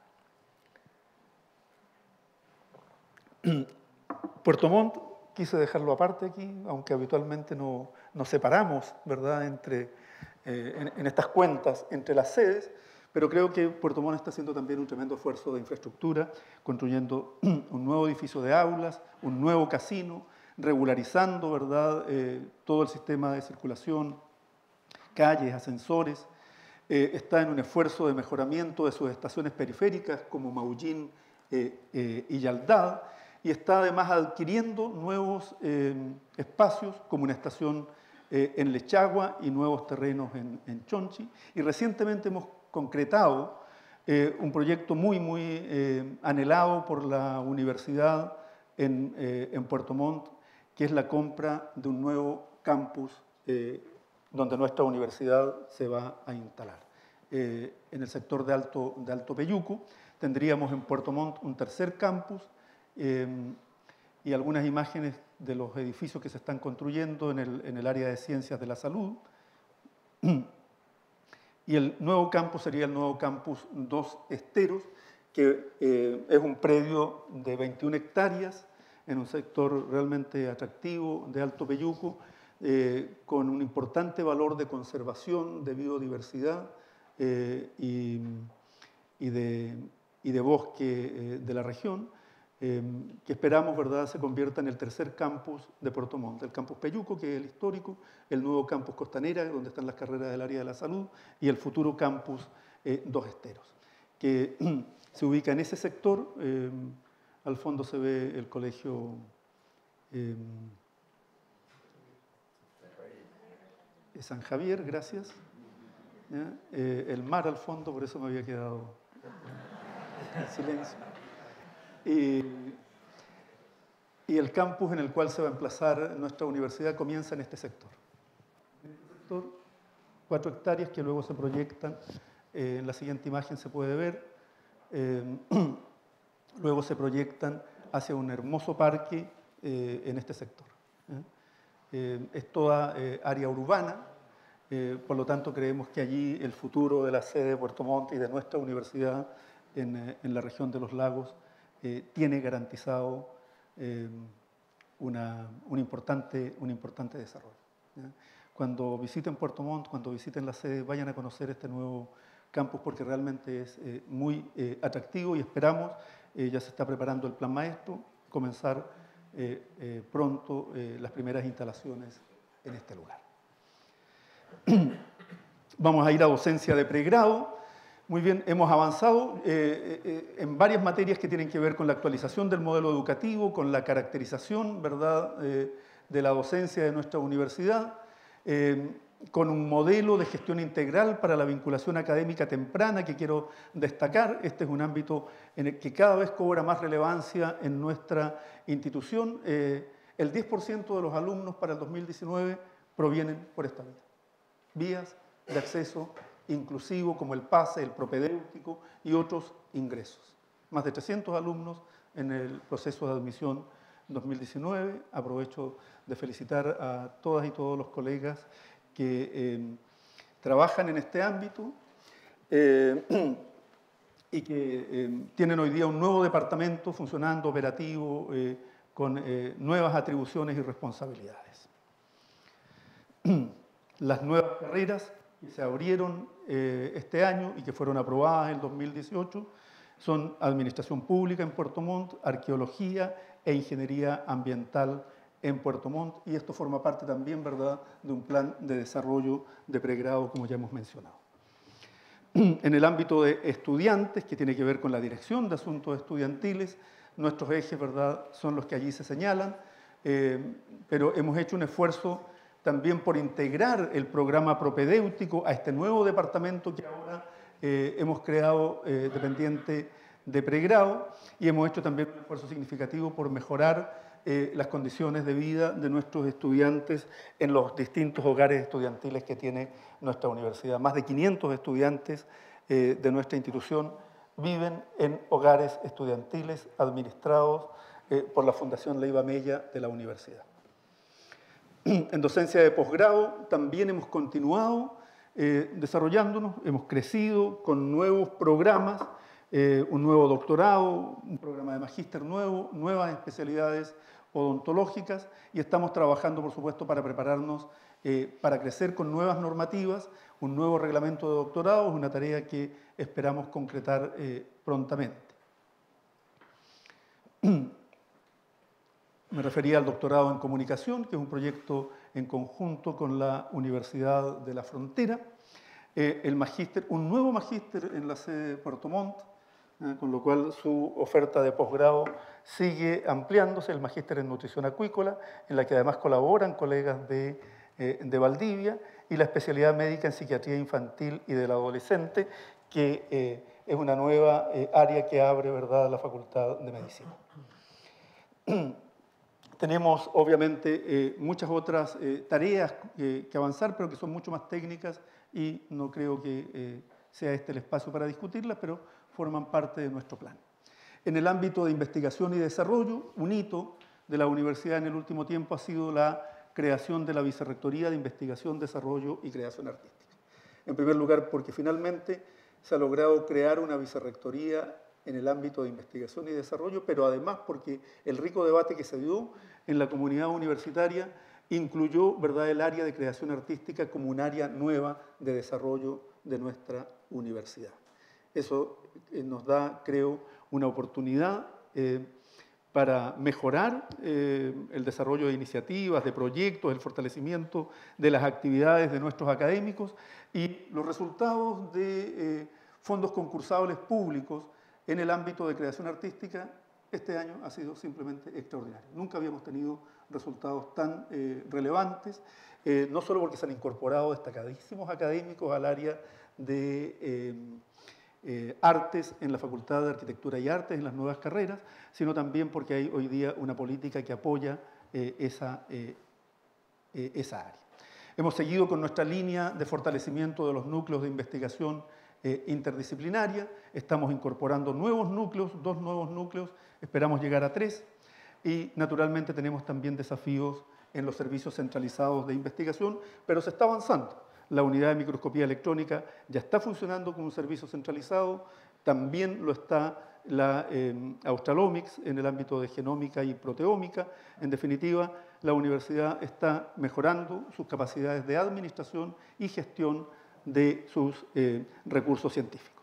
Puerto Montt, quise dejarlo aparte aquí, aunque habitualmente no, nos separamos, ¿verdad?, entre, eh, en, en estas cuentas entre las sedes, pero creo que Puerto Montt está haciendo también un tremendo esfuerzo de infraestructura, construyendo un nuevo edificio de aulas, un nuevo casino, regularizando, ¿verdad?, eh, todo el sistema de circulación, calles, ascensores. Eh, está en un esfuerzo de mejoramiento de sus estaciones periféricas como Maullín eh, eh, y Yaldad, y está además adquiriendo nuevos eh, espacios como una estación eh, en Lechagua y nuevos terrenos en, en Chonchi. Y recientemente hemos concretado eh, un proyecto muy, muy eh, anhelado por la universidad en, eh, en Puerto Montt, que es la compra de un nuevo campus eh, donde nuestra universidad se va a instalar. Eh, en el sector de Alto, de Alto Peyuco tendríamos en Puerto Montt un tercer campus eh, y algunas imágenes de los edificios que se están construyendo en el, en el área de ciencias de la salud. Y el nuevo campus sería el nuevo campus Dos Esteros, que eh, es un predio de veintiuna hectáreas en un sector realmente atractivo de Alto Peyuco, eh, con un importante valor de conservación, de biodiversidad eh, y, y, de, y de bosque eh, de la región. eh, que esperamos, ¿verdad?, se convierta en el tercer campus de Puerto Montt, el campus Peyuco, que es el histórico, el nuevo campus Costanera, donde están las carreras del área de la salud, y el futuro campus eh, Dos Esteros, que se ubica en ese sector. Eh, al fondo se ve el colegio eh, San Javier, gracias. Eh, el mar al fondo, por eso me había quedado en silencio. Y, y el campus en el cual se va a emplazar nuestra universidad comienza en este sector. En este sector, cuatro hectáreas que luego se proyectan, eh, en la siguiente imagen se puede ver, eh, luego se proyectan hacia un hermoso parque eh, en este sector. ¿eh? Eh, es toda eh, área urbana, eh, por lo tanto creemos que allí el futuro de la sede de Puerto Montt y de nuestra universidad en, eh, en la región de los lagos eh, tiene garantizado eh, una, un, importante, un importante desarrollo. ¿ya? Cuando visiten Puerto Montt, cuando visiten la sede, vayan a conocer este nuevo campus porque realmente es eh, muy eh, atractivo y esperamos, eh, ya se está preparando el plan maestro, comenzar eh, eh, pronto eh, las primeras instalaciones en este lugar. Vamos a ir a docencia de pregrado. Muy bien, hemos avanzado eh, eh, en varias materias que tienen que ver con la actualización del modelo educativo, con la caracterización, ¿verdad?, eh, de la docencia de nuestra universidad, eh, con un modelo de gestión integral para la vinculación académica temprana que quiero destacar. Este es un ámbito en el que cada vez cobra más relevancia en nuestra institución. Eh, el diez por ciento de los alumnos para el dos mil diecinueve provienen por esta vía. Vías de acceso inclusivo como el PASE, el propedéutico y otros ingresos. Más de trescientos alumnos en el proceso de admisión dos mil diecinueve. Aprovecho de felicitar a todas y todos los colegas que eh, trabajan en este ámbito eh, y que eh, tienen hoy día un nuevo departamento funcionando, operativo, eh, con eh, nuevas atribuciones y responsabilidades. Las nuevas carreras que se abrieron eh, este año y que fueron aprobadas en el dos mil dieciocho son Administración Pública en Puerto Montt, Arqueología e Ingeniería Ambiental en Puerto Montt, y esto forma parte también, ¿verdad?, de un plan de desarrollo de pregrado, como ya hemos mencionado. En el ámbito de estudiantes, que tiene que ver con la dirección de asuntos estudiantiles, nuestros ejes, ¿verdad?, son los que allí se señalan, eh, pero hemos hecho un esfuerzo también por integrar el programa propedéutico a este nuevo departamento que ahora eh, hemos creado eh, dependiente de pregrado, y hemos hecho también un esfuerzo significativo por mejorar eh, las condiciones de vida de nuestros estudiantes en los distintos hogares estudiantiles que tiene nuestra universidad. Más de quinientos estudiantes eh, de nuestra institución viven en hogares estudiantiles administrados eh, por la Fundación Leiva Mella de la universidad. En docencia de posgrado también hemos continuado eh, desarrollándonos, hemos crecido con nuevos programas, eh, un nuevo doctorado, un programa de magíster nuevo, nuevas especialidades odontológicas, y estamos trabajando, por supuesto, para prepararnos eh, para crecer con nuevas normativas, un nuevo reglamento de doctorado, es una tarea que esperamos concretar eh, prontamente. Me refería al doctorado en comunicación, que es un proyecto en conjunto con la Universidad de la Frontera. Eh, el magíster, un nuevo magíster en la sede de Puerto Montt, eh, con lo cual su oferta de posgrado sigue ampliándose, el magíster en nutrición acuícola, en la que además colaboran colegas de, eh, de Valdivia, y la especialidad médica en psiquiatría infantil y del adolescente, que eh, es una nueva eh, área que abre, ¿verdad?, la Facultad de Medicina. Tenemos, obviamente, eh, muchas otras eh, tareas eh, que avanzar, pero que son mucho más técnicas y no creo que eh, sea este el espacio para discutirlas, pero forman parte de nuestro plan. En el ámbito de investigación y desarrollo, un hito de la universidad en el último tiempo ha sido la creación de la Vicerrectoría de Investigación, Desarrollo y Creación Artística. En primer lugar, porque finalmente se ha logrado crear una vicerrectoría en el ámbito de investigación y desarrollo, pero además porque el rico debate que se dio en la comunidad universitaria incluyó, ¿verdad?, el área de creación artística como un área nueva de desarrollo de nuestra universidad. Eso eh, nos da, creo, una oportunidad eh, para mejorar eh, el desarrollo de iniciativas, de proyectos, el fortalecimiento de las actividades de nuestros académicos y los resultados de eh, fondos concursables públicos en el ámbito de creación artística este año ha sido simplemente extraordinario. Nunca habíamos tenido resultados tan eh, relevantes, eh, no solo porque se han incorporado destacadísimos académicos al área de eh, eh, artes en la Facultad de Arquitectura y Artes, en las nuevas carreras, sino también porque hay hoy día una política que apoya eh, esa, eh, eh, esa área. Hemos seguido con nuestra línea de fortalecimiento de los núcleos de investigación eh, interdisciplinaria, estamos incorporando nuevos núcleos, dos nuevos núcleos, esperamos llegar a tres, y naturalmente tenemos también desafíos en los servicios centralizados de investigación, pero se está avanzando. La unidad de microscopía electrónica ya está funcionando como un servicio centralizado, también lo está la eh, Australomics en el ámbito de genómica y proteómica. En definitiva, la universidad está mejorando sus capacidades de administración y gestión de sus eh, recursos científicos.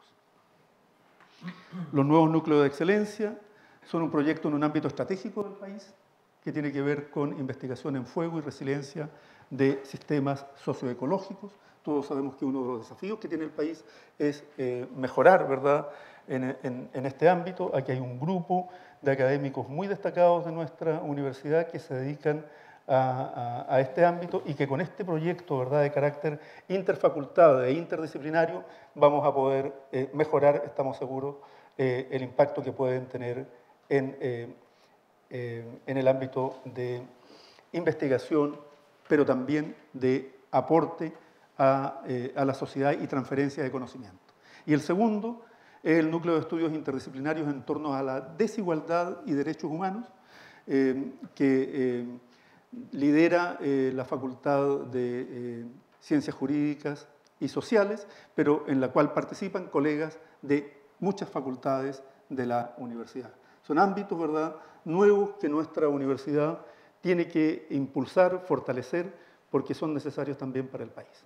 Los nuevos núcleos de excelencia son un proyecto en un ámbito estratégico del país que tiene que ver con investigación en fuego y resiliencia de sistemas socioecológicos. Todos sabemos que uno de los desafíos que tiene el país es eh, mejorar, ¿verdad?, en, en, en este ámbito. Aquí hay un grupo de académicos muy destacados de nuestra universidad que se dedican a, a, a este ámbito y que con este proyecto, ¿verdad?, de carácter interfacultad e interdisciplinario vamos a poder eh, mejorar, estamos seguros, eh, el impacto que pueden tener en, eh, eh, en el ámbito de investigación, pero también de aporte a, eh, a la sociedad y transferencia de conocimiento. Y el segundo es el núcleo de estudios interdisciplinarios en torno a la desigualdad y derechos humanos, eh, que eh, lidera eh, la Facultad de eh, Ciencias Jurídicas y Sociales, pero en la cual participan colegas de muchas facultades de la universidad. Son ámbitos, ¿verdad?, nuevos que nuestra universidad tiene que impulsar, fortalecer, porque son necesarios también para el país.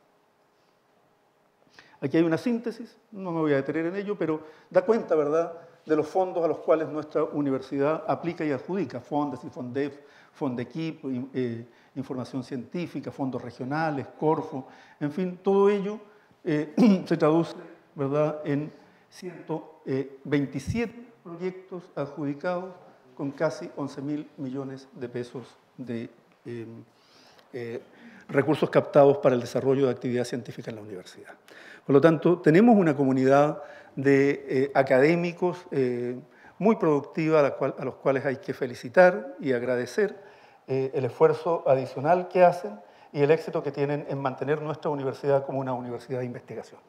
Aquí hay una síntesis, no me voy a detener en ello, pero da cuenta, ¿verdad?, de los fondos a los cuales nuestra universidad aplica y adjudica, FONDES y FONDEF, FONDEQUIP, eh, información científica, fondos regionales, Corfo, en fin, todo ello eh, se traduce, ¿verdad?, en ciento veintisiete proyectos adjudicados con casi once mil millones de pesos de eh, eh, recursos captados para el desarrollo de actividad científica en la universidad. Por lo tanto, tenemos una comunidad de eh, académicos eh, muy productiva a, la cual, a los cuales hay que felicitar y agradecer eh, el esfuerzo adicional que hacen y el éxito que tienen en mantener nuestra universidad como una universidad de investigación.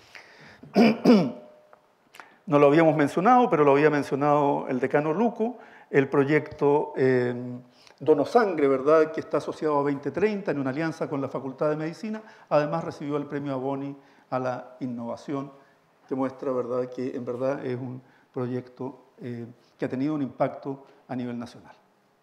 No lo habíamos mencionado, pero lo había mencionado el decano Luco, el proyecto eh, Dono Sangre, ¿verdad?, que está asociado a veinte treinta en una alianza con la Facultad de Medicina. Además recibió el premio Aboni a la innovación, que muestra, ¿verdad?, que en verdad es un proyecto eh, que ha tenido un impacto a nivel nacional.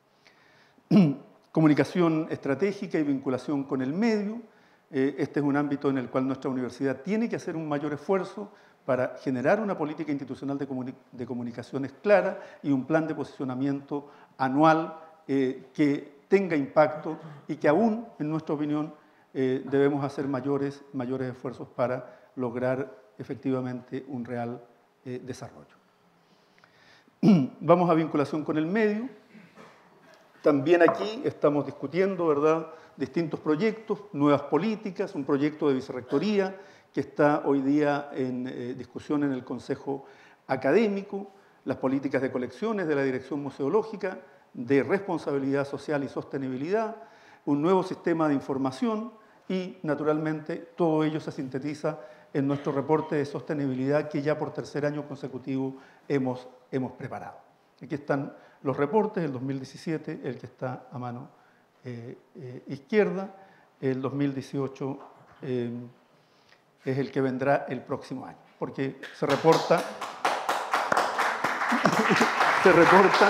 Comunicación estratégica y vinculación con el medio. Eh, este es un ámbito en el cual nuestra universidad tiene que hacer un mayor esfuerzo para generar una política institucional de, comuni de comunicaciones clara y un plan de posicionamiento anual eh, que tenga impacto y que aún, en nuestra opinión, eh, debemos hacer mayores, mayores esfuerzos para lograr efectivamente un real eh, desarrollo. Vamos a vinculación con el medio. También aquí estamos discutiendo, ¿verdad?, distintos proyectos, nuevas políticas, un proyecto de vicerrectoría que está hoy día en eh, discusión en el Consejo Académico, las políticas de colecciones de la Dirección Museológica, de responsabilidad social y sostenibilidad, un nuevo sistema de información y, naturalmente, todo ello se sintetiza en nuestro reporte de sostenibilidad que ya por tercer año consecutivo hemos, hemos preparado. Aquí están los reportes, el dos mil diecisiete, el que está a mano eh, eh, izquierda, el dos mil dieciocho eh, es el que vendrá el próximo año, porque se reporta, se reporta,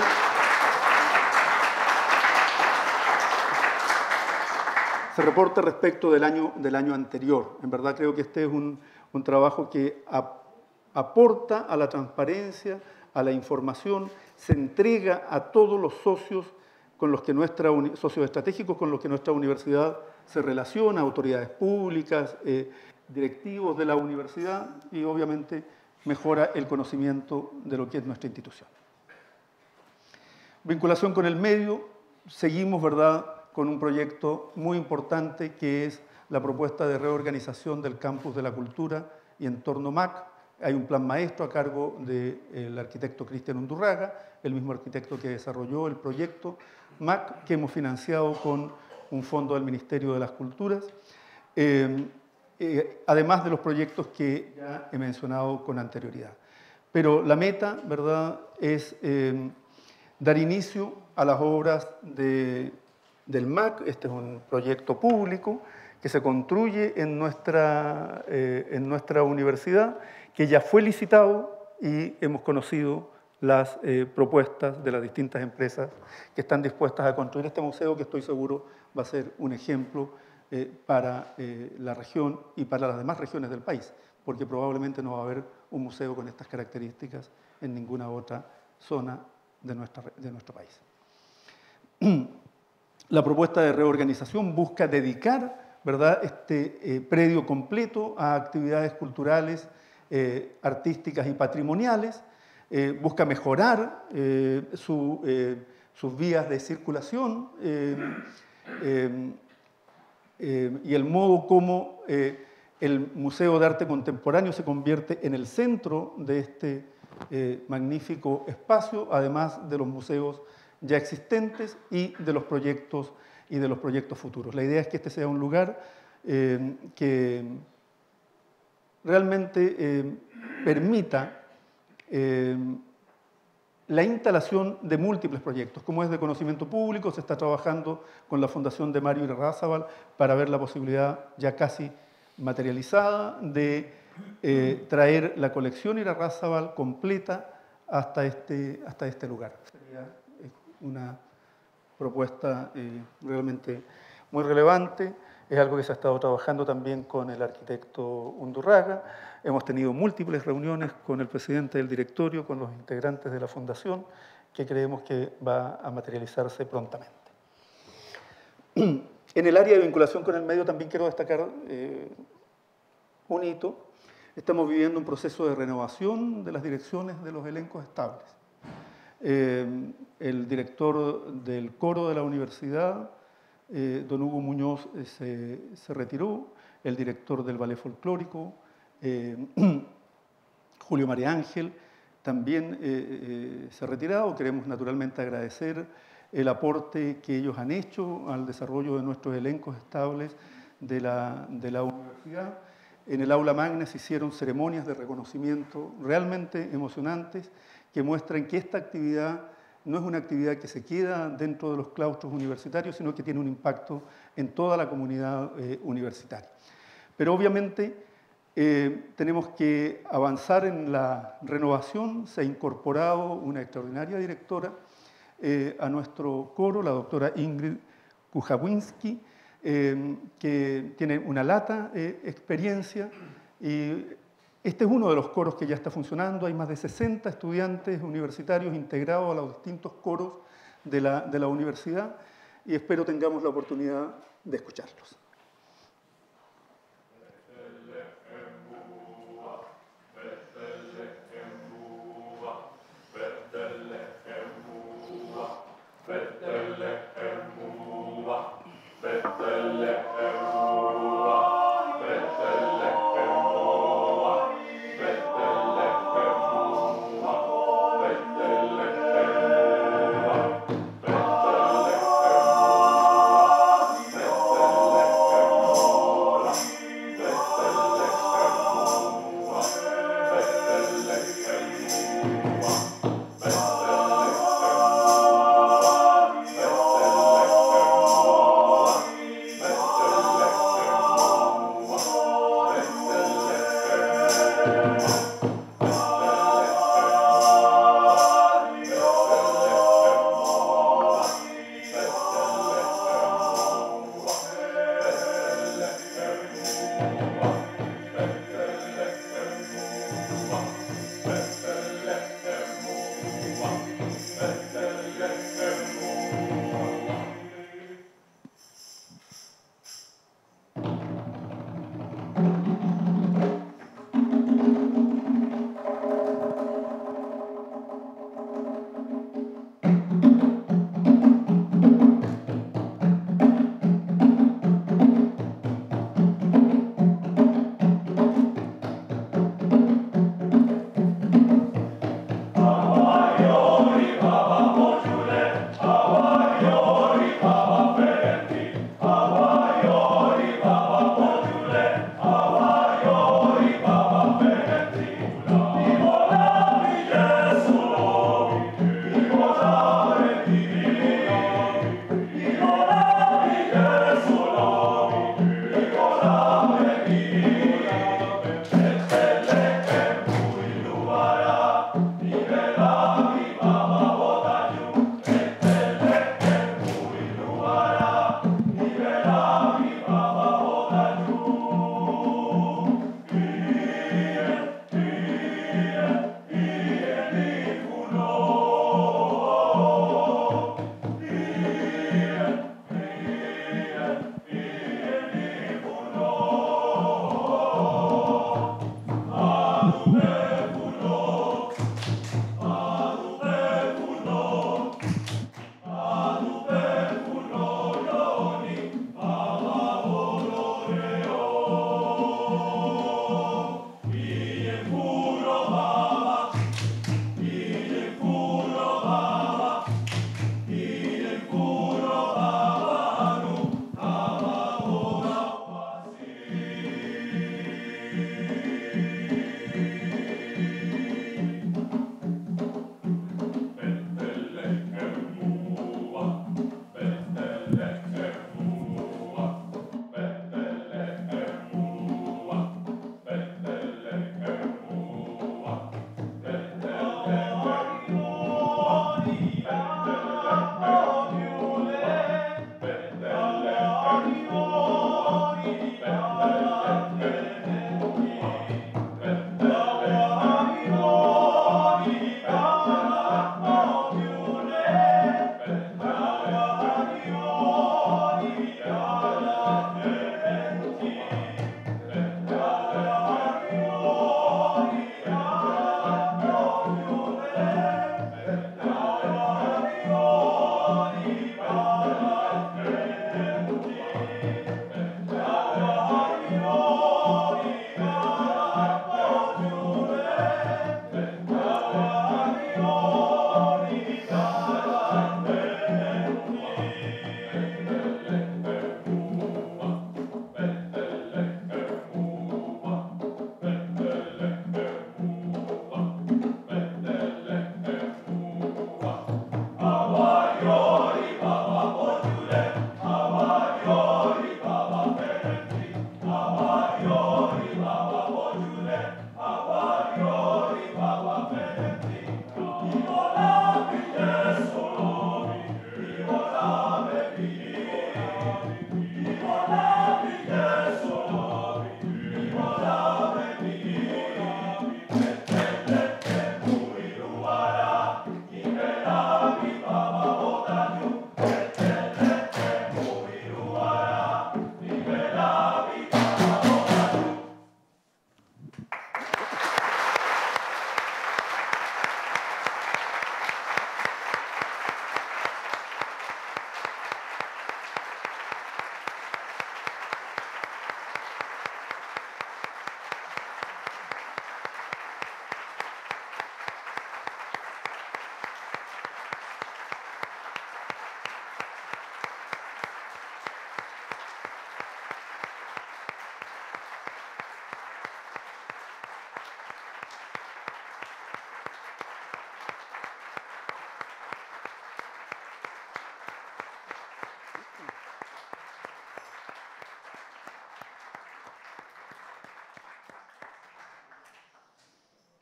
se reporta respecto del año, del año anterior. En verdad creo que este es un, un trabajo que ap, aporta a la transparencia, a la información, se entrega a todos los socios, con los que nuestra, socios estratégicos con los que nuestra universidad se relaciona, autoridades públicas, eh, directivos de la universidad, y obviamente mejora el conocimiento de lo que es nuestra institución. Vinculación con el medio, seguimos, ¿verdad?, con un proyecto muy importante que es la propuesta de reorganización del campus de la cultura y entorno M A C. Hay un plan maestro a cargo del arquitecto Cristian Undurraga, el mismo arquitecto que desarrolló el proyecto M A C, que hemos financiado con un fondo del Ministerio de las Culturas, eh, eh, además de los proyectos que ya he mencionado con anterioridad. Pero la meta, ¿verdad?, es eh, dar inicio a las obras de, del M A C. Este es un proyecto público que se construye en nuestra, eh, en nuestra universidad, que ya fue licitado y hemos conocido las eh, propuestas de las distintas empresas que están dispuestas a construir este museo, que estoy seguro va a ser un ejemplo eh, para eh, la región y para las demás regiones del país, porque probablemente no va a haber un museo con estas características en ninguna otra zona de, nuestra, de nuestro país. La propuesta de reorganización busca dedicar, ¿verdad?, este eh, predio completo a actividades culturales, eh, artísticas y patrimoniales, eh, busca mejorar eh, su, eh, sus vías de circulación eh, eh, eh, y el modo como eh, el Museo de Arte Contemporáneo se convierte en el centro de este eh, magnífico espacio, además de los museos ya existentes y de los proyectos y de los proyectos futuros. La idea es que este sea un lugar eh, que realmente eh, permita eh, la instalación de múltiples proyectos. Como es de conocimiento público, se está trabajando con la Fundación de Mario Irarrázaval para ver la posibilidad ya casi materializada de eh, traer la colección Irarrázaval completa hasta este, hasta este lugar. Sería una propuesta eh, realmente muy relevante. Es algo que se ha estado trabajando también con el arquitecto Undurraga. Hemos tenido múltiples reuniones con el presidente del directorio, con los integrantes de la fundación, que creemos que va a materializarse prontamente. En el área de vinculación con el medio también quiero destacar eh, un hito. Estamos viviendo un proceso de renovación de las direcciones de los elencos estables. Eh, el director del coro de la universidad, eh, don Hugo Muñoz, eh, se, se retiró, el director del ballet folclórico, eh, Julio María Ángel, también eh, eh, se ha retirado. Queremos naturalmente agradecer el aporte que ellos han hecho al desarrollo de nuestros elencos estables de la, de la universidad. En el aula magna se hicieron ceremonias de reconocimiento realmente emocionantes que muestran que esta actividad no es una actividad que se queda dentro de los claustros universitarios, sino que tiene un impacto en toda la comunidad eh, universitaria. Pero obviamente eh, tenemos que avanzar en la renovación. Se ha incorporado una extraordinaria directora eh, a nuestro coro, la doctora Ingrid Kujawinski, eh, que tiene una lata eh, experiencia, y este es uno de los coros que ya está funcionando. Hay más de sesenta estudiantes universitarios integrados a los distintos coros de la, de la universidad, y espero tengamos la oportunidad de escucharlos.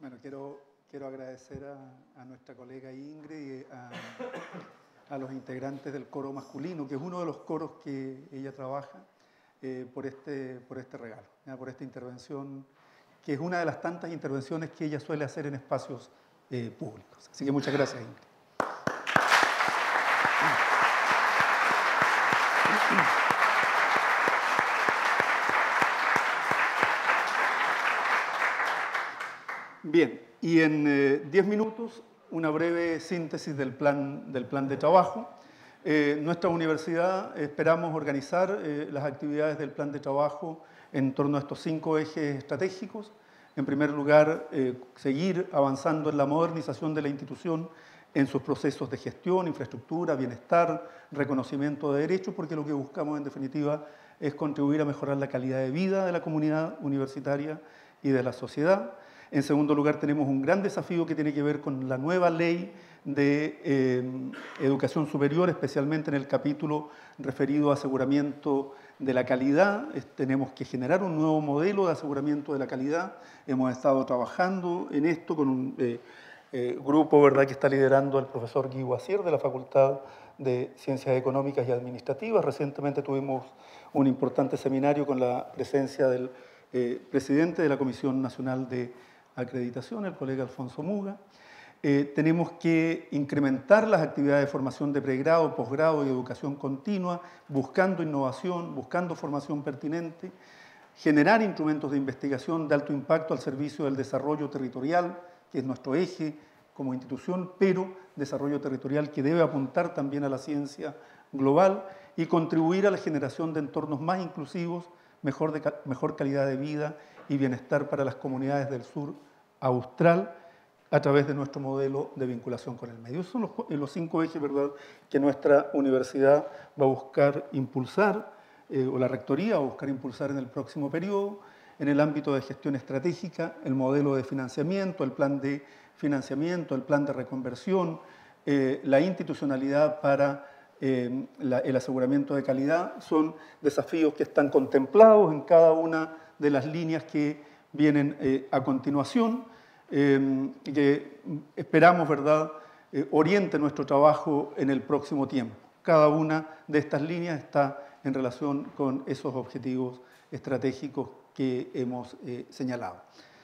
Bueno, quiero, quiero agradecer a, a nuestra colega Ingrid y a, a los integrantes del coro masculino, que es uno de los coros que ella trabaja, eh, por, este, por este regalo, ¿ya? Por esta intervención, que es una de las tantas intervenciones que ella suele hacer en espacios eh, públicos. Así que muchas gracias, Ingrid. Bien, y en eh, diez minutos una breve síntesis del plan, del plan de trabajo. Eh, nuestra universidad esperamos organizar eh, las actividades del plan de trabajo en torno a estos cinco ejes estratégicos. En primer lugar, eh, seguir avanzando en la modernización de la institución en sus procesos de gestión, infraestructura, bienestar, reconocimiento de derechos, porque lo que buscamos en definitiva es contribuir a mejorar la calidad de vida de la comunidad universitaria y de la sociedad. En segundo lugar, tenemos un gran desafío que tiene que ver con la nueva ley de eh, educación superior, especialmente en el capítulo referido a aseguramiento de la calidad. Es, tenemos que generar un nuevo modelo de aseguramiento de la calidad. Hemos estado trabajando en esto con un eh, eh, grupo, ¿verdad?, que está liderando el profesor Guy Boisier de la Facultad de Ciencias Económicas y Administrativas. Recientemente tuvimos un importante seminario con la presencia del eh, presidente de la Comisión Nacional de Acreditación, el colega Alfonso Muga. Eh, tenemos que incrementar las actividades de formación de pregrado, posgrado y educación continua, buscando innovación, buscando formación pertinente, generar instrumentos de investigación de alto impacto al servicio del desarrollo territorial, que es nuestro eje como institución, pero desarrollo territorial que debe apuntar también a la ciencia global y contribuir a la generación de entornos más inclusivos, mejor, de, mejor calidad de vida y bienestar para las comunidades del sur austral a través de nuestro modelo de vinculación con el medio. Esos son los, los cinco ejes, ¿verdad?, que nuestra universidad va a buscar impulsar, eh, o la rectoría va a buscar impulsar en el próximo periodo, en el ámbito de gestión estratégica, el modelo de financiamiento, el plan de financiamiento, el plan de reconversión, eh, la institucionalidad para eh, la, el aseguramiento de calidad, son desafíos que están contemplados en cada una de las líneas que vienen eh, a continuación, eh, que esperamos, ¿verdad?, eh, oriente nuestro trabajo en el próximo tiempo. Cada una de estas líneas está en relación con esos objetivos estratégicos que hemos eh, señalado.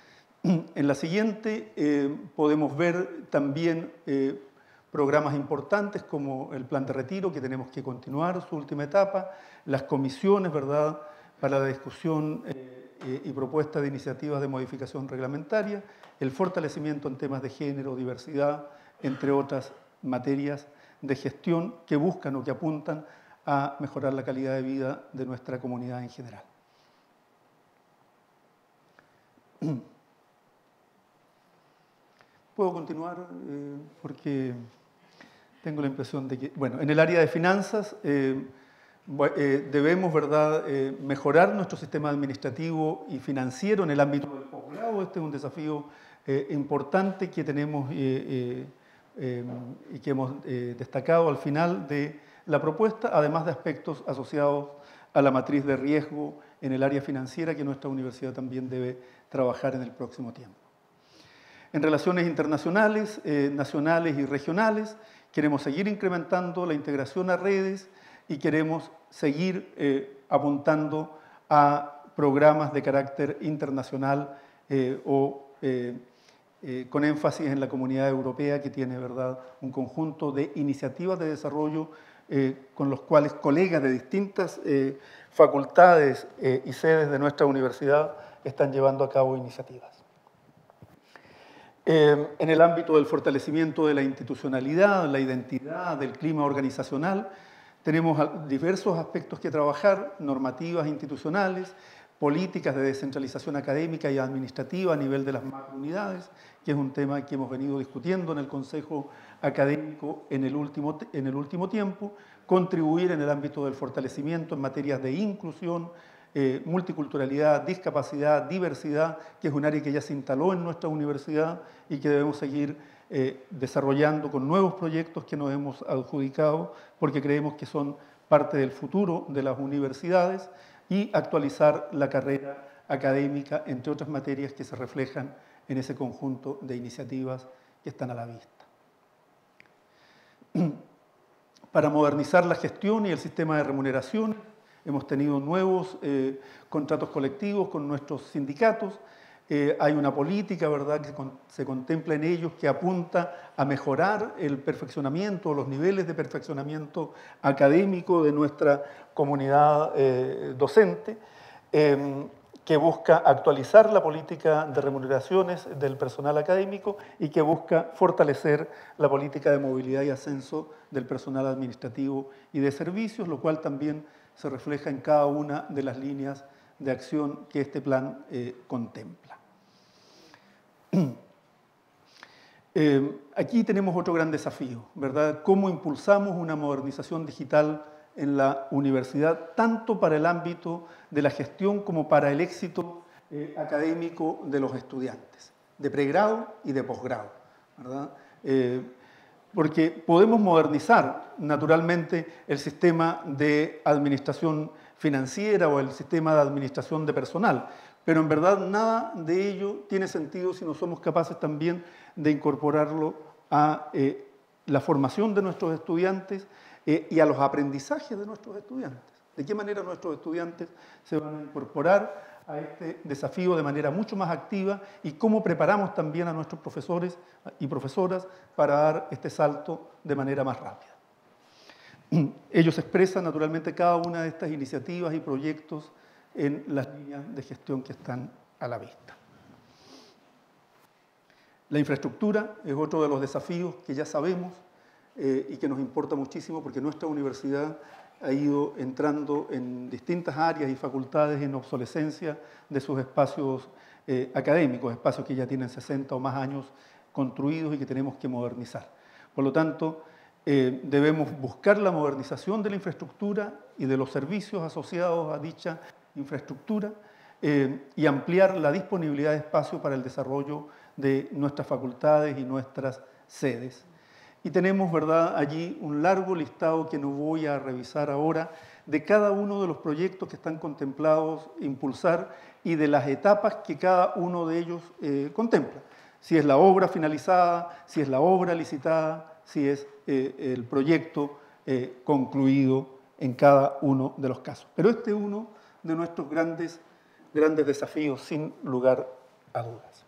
En la siguiente eh, podemos ver también eh, programas importantes como el plan de retiro, que tenemos que continuar su última etapa, las comisiones, ¿verdad?, para la discusión eh, y propuesta de iniciativas de modificación reglamentaria, el fortalecimiento en temas de género, diversidad, entre otras materias de gestión que buscan o que apuntan a mejorar la calidad de vida de nuestra comunidad en general. ¿Puedo continuar? Eh, porque tengo la impresión de que, bueno, en el área de finanzas, eh, Eh, debemos, ¿verdad?, eh, mejorar nuestro sistema administrativo y financiero en el ámbito del posgrado. Este es un desafío eh, importante que tenemos eh, eh, eh, y que hemos eh, destacado al final de la propuesta, además de aspectos asociados a la matriz de riesgo en el área financiera que nuestra universidad también debe trabajar en el próximo tiempo. En relaciones internacionales, eh, nacionales y regionales, queremos seguir incrementando la integración a redes y queremos seguir eh, apuntando a programas de carácter internacional eh, o eh, eh, con énfasis en la comunidad europea, que tiene, ¿verdad?, un conjunto de iniciativas de desarrollo eh, con los cuales colegas de distintas eh, facultades eh, y sedes de nuestra universidad están llevando a cabo iniciativas. Eh, en el ámbito del fortalecimiento de la institucionalidad, la identidad, del clima organizacional, tenemos diversos aspectos que trabajar, normativas institucionales, políticas de descentralización académica y administrativa a nivel de las macrounidades, que es un tema que hemos venido discutiendo en el Consejo Académico en el último, en el último tiempo, contribuir en el ámbito del fortalecimiento en materias de inclusión, eh, multiculturalidad, discapacidad, diversidad, que es un área que ya se instaló en nuestra universidad y que debemos seguir Eh, desarrollando con nuevos proyectos que nos hemos adjudicado, porque creemos que son parte del futuro de las universidades, y actualizar la carrera académica, entre otras materias que se reflejan en ese conjunto de iniciativas que están a la vista. Para modernizar la gestión y el sistema de remuneración, hemos tenido nuevos eh, contratos colectivos con nuestros sindicatos. Eh, hay una política, ¿verdad?, que con, se contempla en ellos que apunta a mejorar el perfeccionamiento, los niveles de perfeccionamiento académico de nuestra comunidad eh, docente, eh, que busca actualizar la política de remuneraciones del personal académico y que busca fortalecer la política de movilidad y ascenso del personal administrativo y de servicios, lo cual también se refleja en cada una de las líneas de acción que este plan eh, contempla. Eh, aquí tenemos otro gran desafío, ¿verdad? ¿Cómo impulsamos una modernización digital en la universidad, tanto para el ámbito de la gestión como para el éxito eh, académico de los estudiantes, de pregrado y de posgrado, ¿verdad? Eh, porque podemos modernizar naturalmente el sistema de administración financiera o el sistema de administración de personal, pero en verdad nada de ello tiene sentido si no somos capaces también de incorporarlo a eh, la formación de nuestros estudiantes eh, y a los aprendizajes de nuestros estudiantes. ¿De qué manera nuestros estudiantes se van a incorporar a este desafío de manera mucho más activa y cómo preparamos también a nuestros profesores y profesoras para dar este salto de manera más rápida? Ellos expresan naturalmente cada una de estas iniciativas y proyectos en las líneas de gestión que están a la vista. La infraestructura es otro de los desafíos que ya sabemos eh, y que nos importa muchísimo porque nuestra universidad ha ido entrando en distintas áreas y facultades en obsolescencia de sus espacios eh, académicos, espacios que ya tienen sesenta o más años construidos y que tenemos que modernizar. Por lo tanto, eh, debemos buscar la modernización de la infraestructura y de los servicios asociados a dicha infraestructura eh, y ampliar la disponibilidad de espacio para el desarrollo de nuestras facultades y nuestras sedes. Y tenemos, ¿verdad?, allí un largo listado que no voy a revisar ahora de cada uno de los proyectos que están contemplados impulsar y de las etapas que cada uno de ellos eh, contempla. Si es la obra finalizada, si es la obra licitada, si es eh, el proyecto eh, concluido en cada uno de los casos. Pero este es uno de nuestros grandes, grandes desafíos, sin lugar a dudas.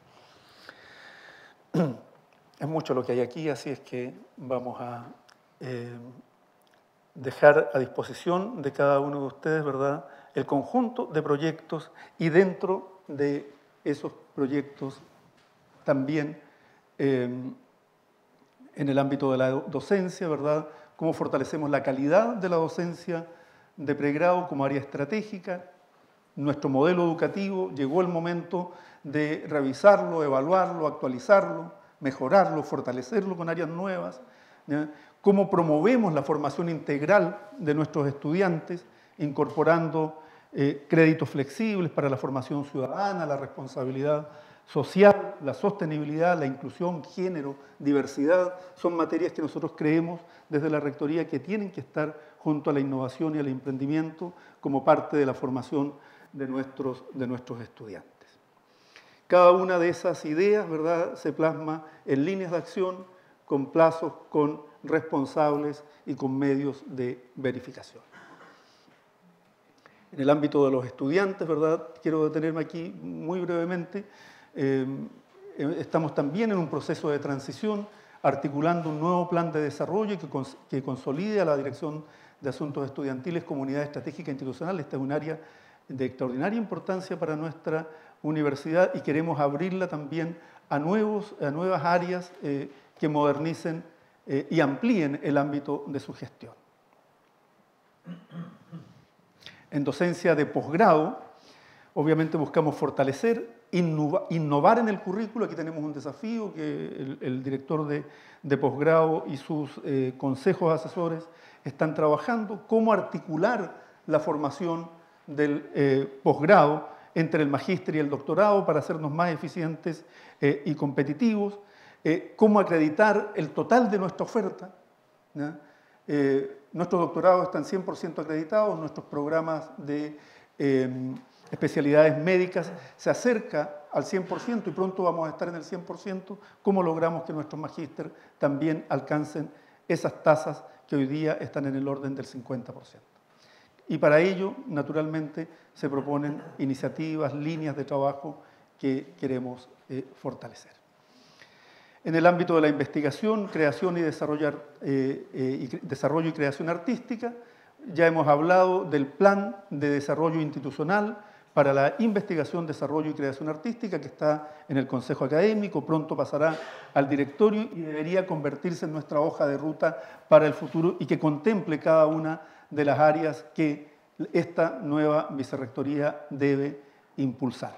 Es mucho lo que hay aquí, así es que vamos a eh, dejar a disposición de cada uno de ustedes, ¿verdad?, el conjunto de proyectos y dentro de esos proyectos también eh, en el ámbito de la docencia, ¿verdad?, cómo fortalecemos la calidad de la docencia de pregrado como área estratégica. Nuestro modelo educativo llegó el momento de revisarlo, evaluarlo, actualizarlo, mejorarlo, fortalecerlo con áreas nuevas, ¿ya? Cómo promovemos la formación integral de nuestros estudiantes, incorporando eh, créditos flexibles para la formación ciudadana, la responsabilidad social, la sostenibilidad, la inclusión, género, diversidad, son materias que nosotros creemos desde la Rectoría que tienen que estar junto a la innovación y al emprendimiento como parte de la formación de nuestros, de nuestros estudiantes. Cada una de esas ideas, ¿verdad?, se plasma en líneas de acción, con plazos, con responsables y con medios de verificación. En el ámbito de los estudiantes, ¿verdad?, quiero detenerme aquí muy brevemente. Eh, estamos también en un proceso de transición, articulando un nuevo plan de desarrollo que, cons que consolide a la Dirección de Asuntos Estudiantiles Comunidad Estratégica Institucional. Esta es un área de extraordinaria importancia para nuestra universidad y queremos abrirla también a, nuevos, a nuevas áreas eh, que modernicen eh, y amplíen el ámbito de su gestión. En docencia de posgrado, obviamente buscamos fortalecer, innovar en el currículo. Aquí tenemos un desafío que el, el director de, de posgrado y sus eh, consejos asesores están trabajando, cómo articular la formación del eh, posgrado entre el magíster y el doctorado para hacernos más eficientes eh, y competitivos, eh, cómo acreditar el total de nuestra oferta, ¿ya? Eh, nuestros doctorados están cien por ciento acreditados, nuestros programas de eh, especialidades médicas se acerca al cien por ciento y pronto vamos a estar en el cien por ciento, ¿cómo logramos que nuestros magíster también alcancen esas tasas que hoy día están en el orden del cincuenta por ciento? Y para ello, naturalmente, se proponen iniciativas, líneas de trabajo que queremos eh, fortalecer. En el ámbito de la investigación, creación y, desarrollar, eh, eh, y desarrollo y creación artística, ya hemos hablado del Plan de Desarrollo Institucional para la Investigación, Desarrollo y Creación Artística, que está en el Consejo Académico, pronto pasará al directorio y debería convertirse en nuestra hoja de ruta para el futuro y que contemple cada una de las áreas que esta nueva vicerrectoría debe impulsar.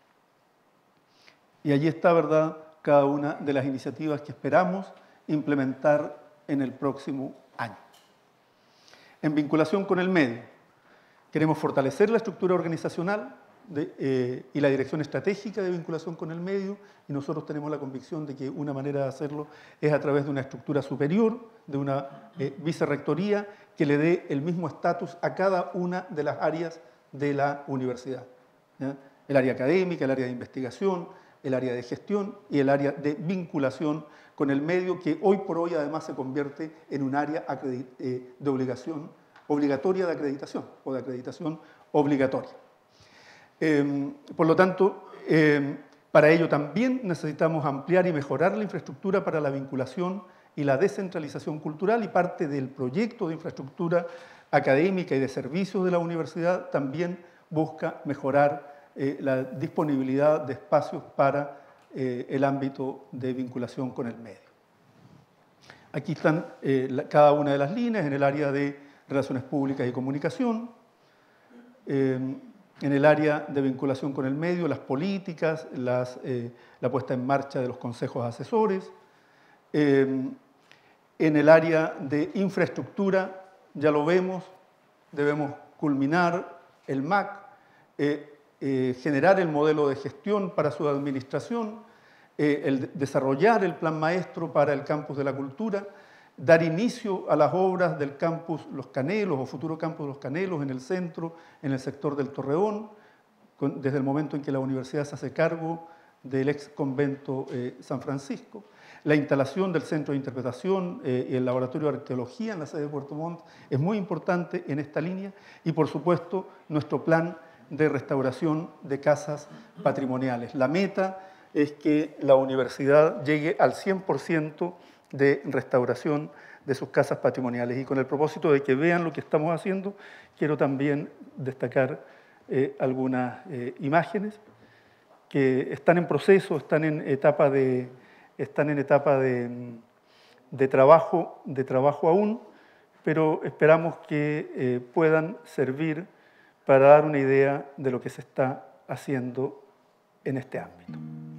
Y allí está, ¿verdad?, cada una de las iniciativas que esperamos implementar en el próximo año. En vinculación con el medio, queremos fortalecer la estructura organizacional de, eh, y la dirección estratégica de vinculación con el medio, y nosotros tenemos la convicción de que una manera de hacerlo es a través de una estructura superior, de una eh, vicerrectoría que le dé el mismo estatus a cada una de las áreas de la universidad, ¿ya? El área académica, el área de investigación, el área de gestión y el área de vinculación con el medio, que hoy por hoy además se convierte en un área de obligación, obligatoria de acreditación o de acreditación obligatoria. Eh, por lo tanto, eh, para ello también necesitamos ampliar y mejorar la infraestructura para la vinculación y la descentralización cultural, y parte del proyecto de infraestructura académica y de servicios de la universidad también busca mejorar Eh, la disponibilidad de espacios para eh, el ámbito de vinculación con el medio. Aquí están eh, la, cada una de las líneas en el área de relaciones públicas y comunicación, eh, en el área de vinculación con el medio, las políticas, las, eh, la puesta en marcha de los consejos asesores, eh, en el área de infraestructura, ya lo vemos, debemos culminar el M A C, eh, Eh, generar el modelo de gestión para su administración, eh, el desarrollar el plan maestro para el campus de la cultura, dar inicio a las obras del campus Los Canelos o futuro campus Los Canelos en el centro, en el sector del Torreón, con, desde el momento en que la universidad se hace cargo del ex convento eh, San Francisco, la instalación del centro de interpretación eh, y el laboratorio de arqueología en la sede de Puerto Montt es muy importante en esta línea, y por supuesto nuestro plan de restauración de casas patrimoniales. La meta es que la universidad llegue al cien por ciento de restauración de sus casas patrimoniales, y con el propósito de que vean lo que estamos haciendo, quiero también destacar eh, algunas eh, imágenes que están en proceso, están en etapa de, están en etapa de, de, trabajo, de trabajo aún, pero esperamos que eh, puedan servir para dar una idea de lo que se está haciendo en este ámbito.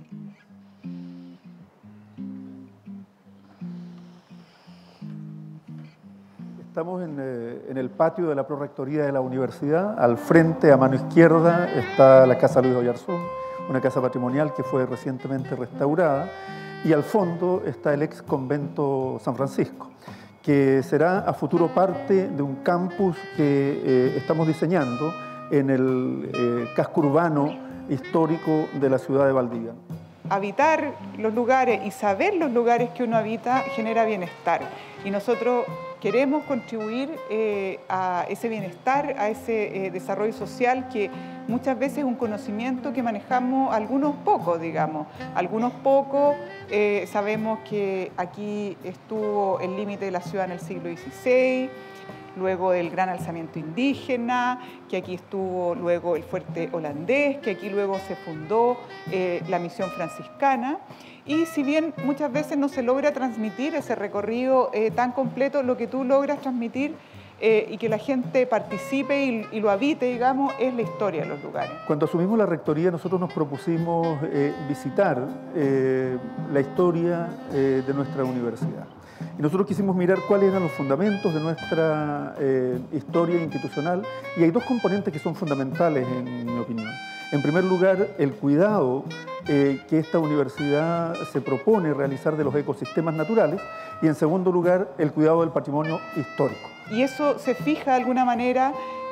Estamos en, eh, en el patio de la Prorrectoría de la Universidad. Al frente, a mano izquierda, está la Casa Luis Oyarzún, una casa patrimonial que fue recientemente restaurada, y al fondo está el ex convento San Francisco, que será a futuro parte de un campus que eh, estamos diseñando en el eh, casco urbano histórico de la ciudad de Valdivia. Habitar los lugares y saber los lugares que uno habita genera bienestar, y nosotros queremos contribuir eh, a ese bienestar, a ese eh, desarrollo social, que muchas veces es un conocimiento que manejamos algunos pocos, digamos. Algunos pocos eh, sabemos que aquí estuvo el límite de la ciudad en el siglo dieciséis, luego el gran alzamiento indígena, que aquí estuvo luego el fuerte holandés, que aquí luego se fundó eh, la misión franciscana. Y si bien muchas veces no se logra transmitir ese recorrido eh, tan completo, lo que tú logras transmitir eh, y que la gente participe y, y lo habite, digamos, es la historia de los lugares. Cuando asumimos la rectoría, nosotros nos propusimos eh, visitar eh, la historia eh, de nuestra universidad. Y nosotros quisimos mirar cuáles eran los fundamentos de nuestra eh, historia institucional, y hay dos componentes que son fundamentales, en mi opinión. En primer lugar, el cuidado eh, que esta universidad se propone realizar de los ecosistemas naturales, y en segundo lugar, el cuidado del patrimonio histórico. Y eso se fija de alguna manera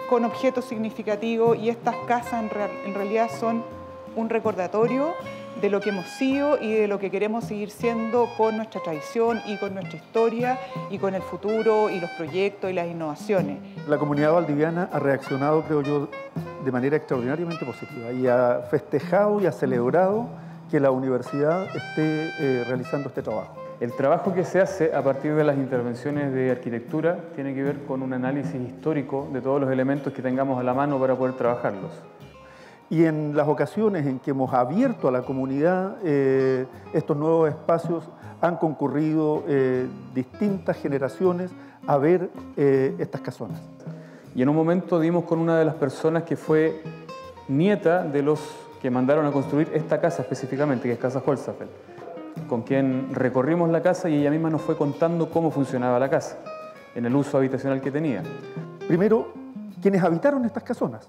con objetos significativos, y estas casas en, real, en realidad son un recordatorio de lo que hemos sido y de lo que queremos seguir siendo con nuestra tradición y con nuestra historia y con el futuro y los proyectos y las innovaciones. La comunidad valdiviana ha reaccionado, creo yo, de manera extraordinariamente positiva y ha festejado y ha celebrado que la universidad esté eh, realizando este trabajo. El trabajo que se hace a partir de las intervenciones de arquitectura tiene que ver con un análisis histórico de todos los elementos que tengamos a la mano para poder trabajarlos. Y en las ocasiones en que hemos abierto a la comunidad eh, estos nuevos espacios, han concurrido eh, distintas generaciones a ver eh, estas casonas. Y en un momento dimos con una de las personas que fue nieta de los que mandaron a construir esta casa específicamente, que es Casa Holzapfel, con quien recorrimos la casa y ella misma nos fue contando cómo funcionaba la casa, en el uso habitacional que tenía. Primero, quienes habitaron estas casonas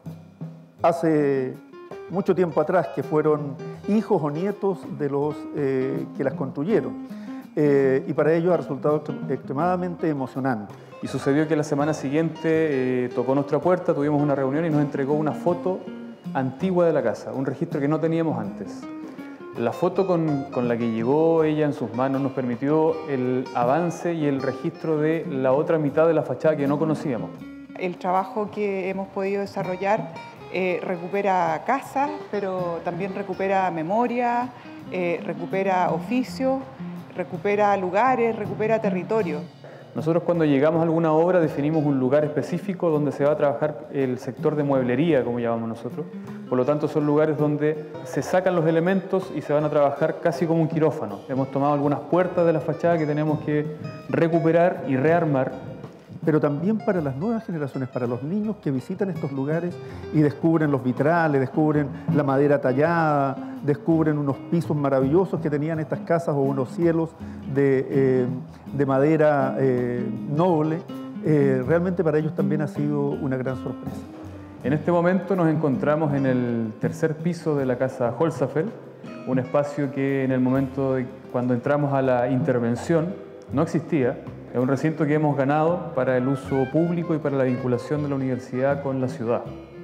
hace mucho tiempo atrás, que fueron hijos o nietos de los eh, que las construyeron. Eh, y para ellos ha resultado extremadamente emocionante. Y sucedió que la semana siguiente eh, tocó nuestra puerta, tuvimos una reunión y nos entregó una foto antigua de la casa, un registro que no teníamos antes. La foto con, con la que llegó ella en sus manos nos permitió el avance y el registro de la otra mitad de la fachada que no conocíamos. El trabajo que hemos podido desarrollar Eh, recupera casas, pero también recupera memoria, eh, recupera oficios, recupera lugares, recupera territorio. Nosotros cuando llegamos a alguna obra definimos un lugar específico donde se va a trabajar el sector de mueblería, como llamamos nosotros. Por lo tanto, son lugares donde se sacan los elementos y se van a trabajar casi como un quirófano. Hemos tomado algunas puertas de la fachada que tenemos que recuperar y rearmar. Pero también para las nuevas generaciones, para los niños que visitan estos lugares y descubren los vitrales, descubren la madera tallada, descubren unos pisos maravillosos que tenían estas casas o unos cielos de, eh, de madera eh, noble, eh, realmente para ellos también ha sido una gran sorpresa. En este momento nos encontramos en el tercer piso de la Casa Holzapfel, un espacio que en el momento de cuando entramos a la intervención no existía. Es un recinto que hemos ganado para el uso público y para la vinculación de la universidad con la ciudad.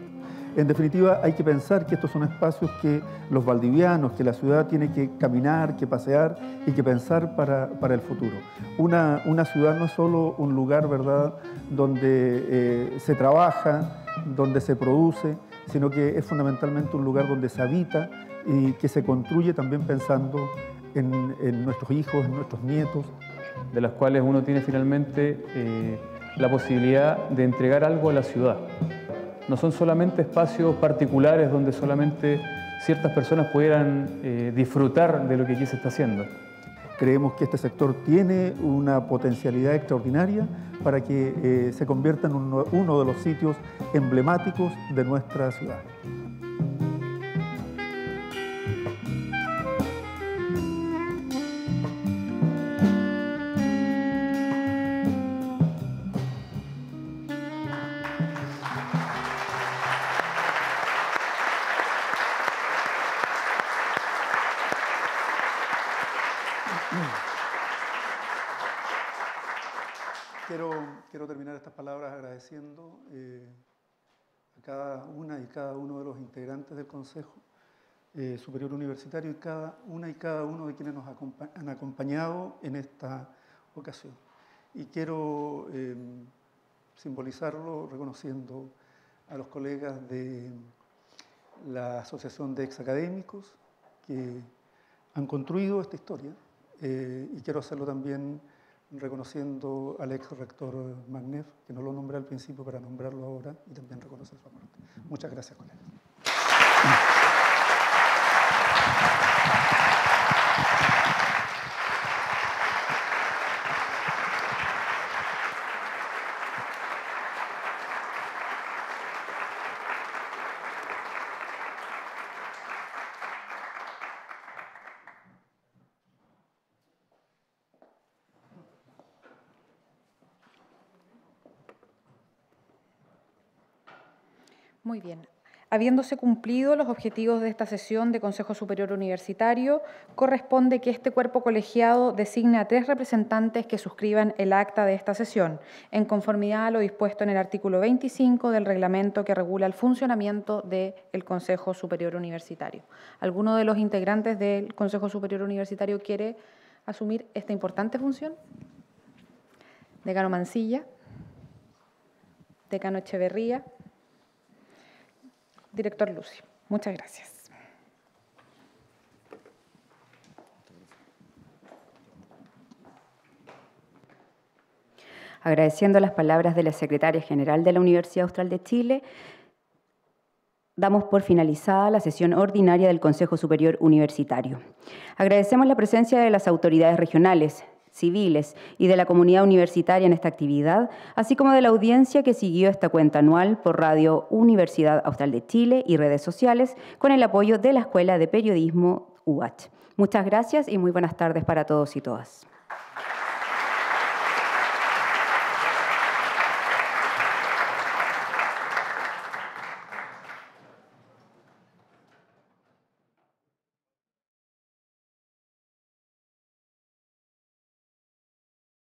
En definitiva, hay que pensar que estos son espacios que los valdivianos, que la ciudad tiene que caminar, que pasear y que pensar para, para el futuro. Una, una ciudad no es solo un lugar, ¿verdad?, donde eh, se trabaja, donde se produce, sino que es fundamentalmente un lugar donde se habita y que se construye también pensando en, en nuestros hijos, en nuestros nietos. De las cuales uno tiene finalmente eh, la posibilidad de entregar algo a la ciudad. No son solamente espacios particulares donde solamente ciertas personas pudieran eh, disfrutar de lo que aquí se está haciendo. Creemos que este sector tiene una potencialidad extraordinaria para que eh, se convierta en uno, uno de los sitios emblemáticos de nuestra ciudad. Quiero, quiero terminar estas palabras agradeciendo eh, a cada una y cada uno de los integrantes del Consejo eh, Superior Universitario y cada una y cada uno de quienes nos acompa- han acompañado en esta ocasión. Y quiero eh, simbolizarlo reconociendo a los colegas de la Asociación de Exacadémicos que han construido esta historia eh, y quiero hacerlo también reconociendo al ex rector Magnef, que no lo nombré al principio para nombrarlo ahora y también reconocer su aporte. Muchas gracias, colegas. Muy bien. Habiéndose cumplido los objetivos de esta sesión de Consejo Superior Universitario, corresponde que este cuerpo colegiado designe a tres representantes que suscriban el acta de esta sesión, en conformidad a lo dispuesto en el artículo veinticinco del reglamento que regula el funcionamiento del Consejo Superior Universitario. ¿Alguno de los integrantes del Consejo Superior Universitario quiere asumir esta importante función? Decano Mancilla, Decano Echeverría, Director Lucio. Muchas gracias. Agradeciendo las palabras de la Secretaria General de la Universidad Austral de Chile, damos por finalizada la sesión ordinaria del Consejo Superior Universitario. Agradecemos la presencia de las autoridades regionales, civiles y de la comunidad universitaria en esta actividad, así como de la audiencia que siguió esta cuenta anual por Radio Universidad Austral de Chile y redes sociales con el apoyo de la Escuela de Periodismo U A C H. Muchas gracias y muy buenas tardes para todos y todas.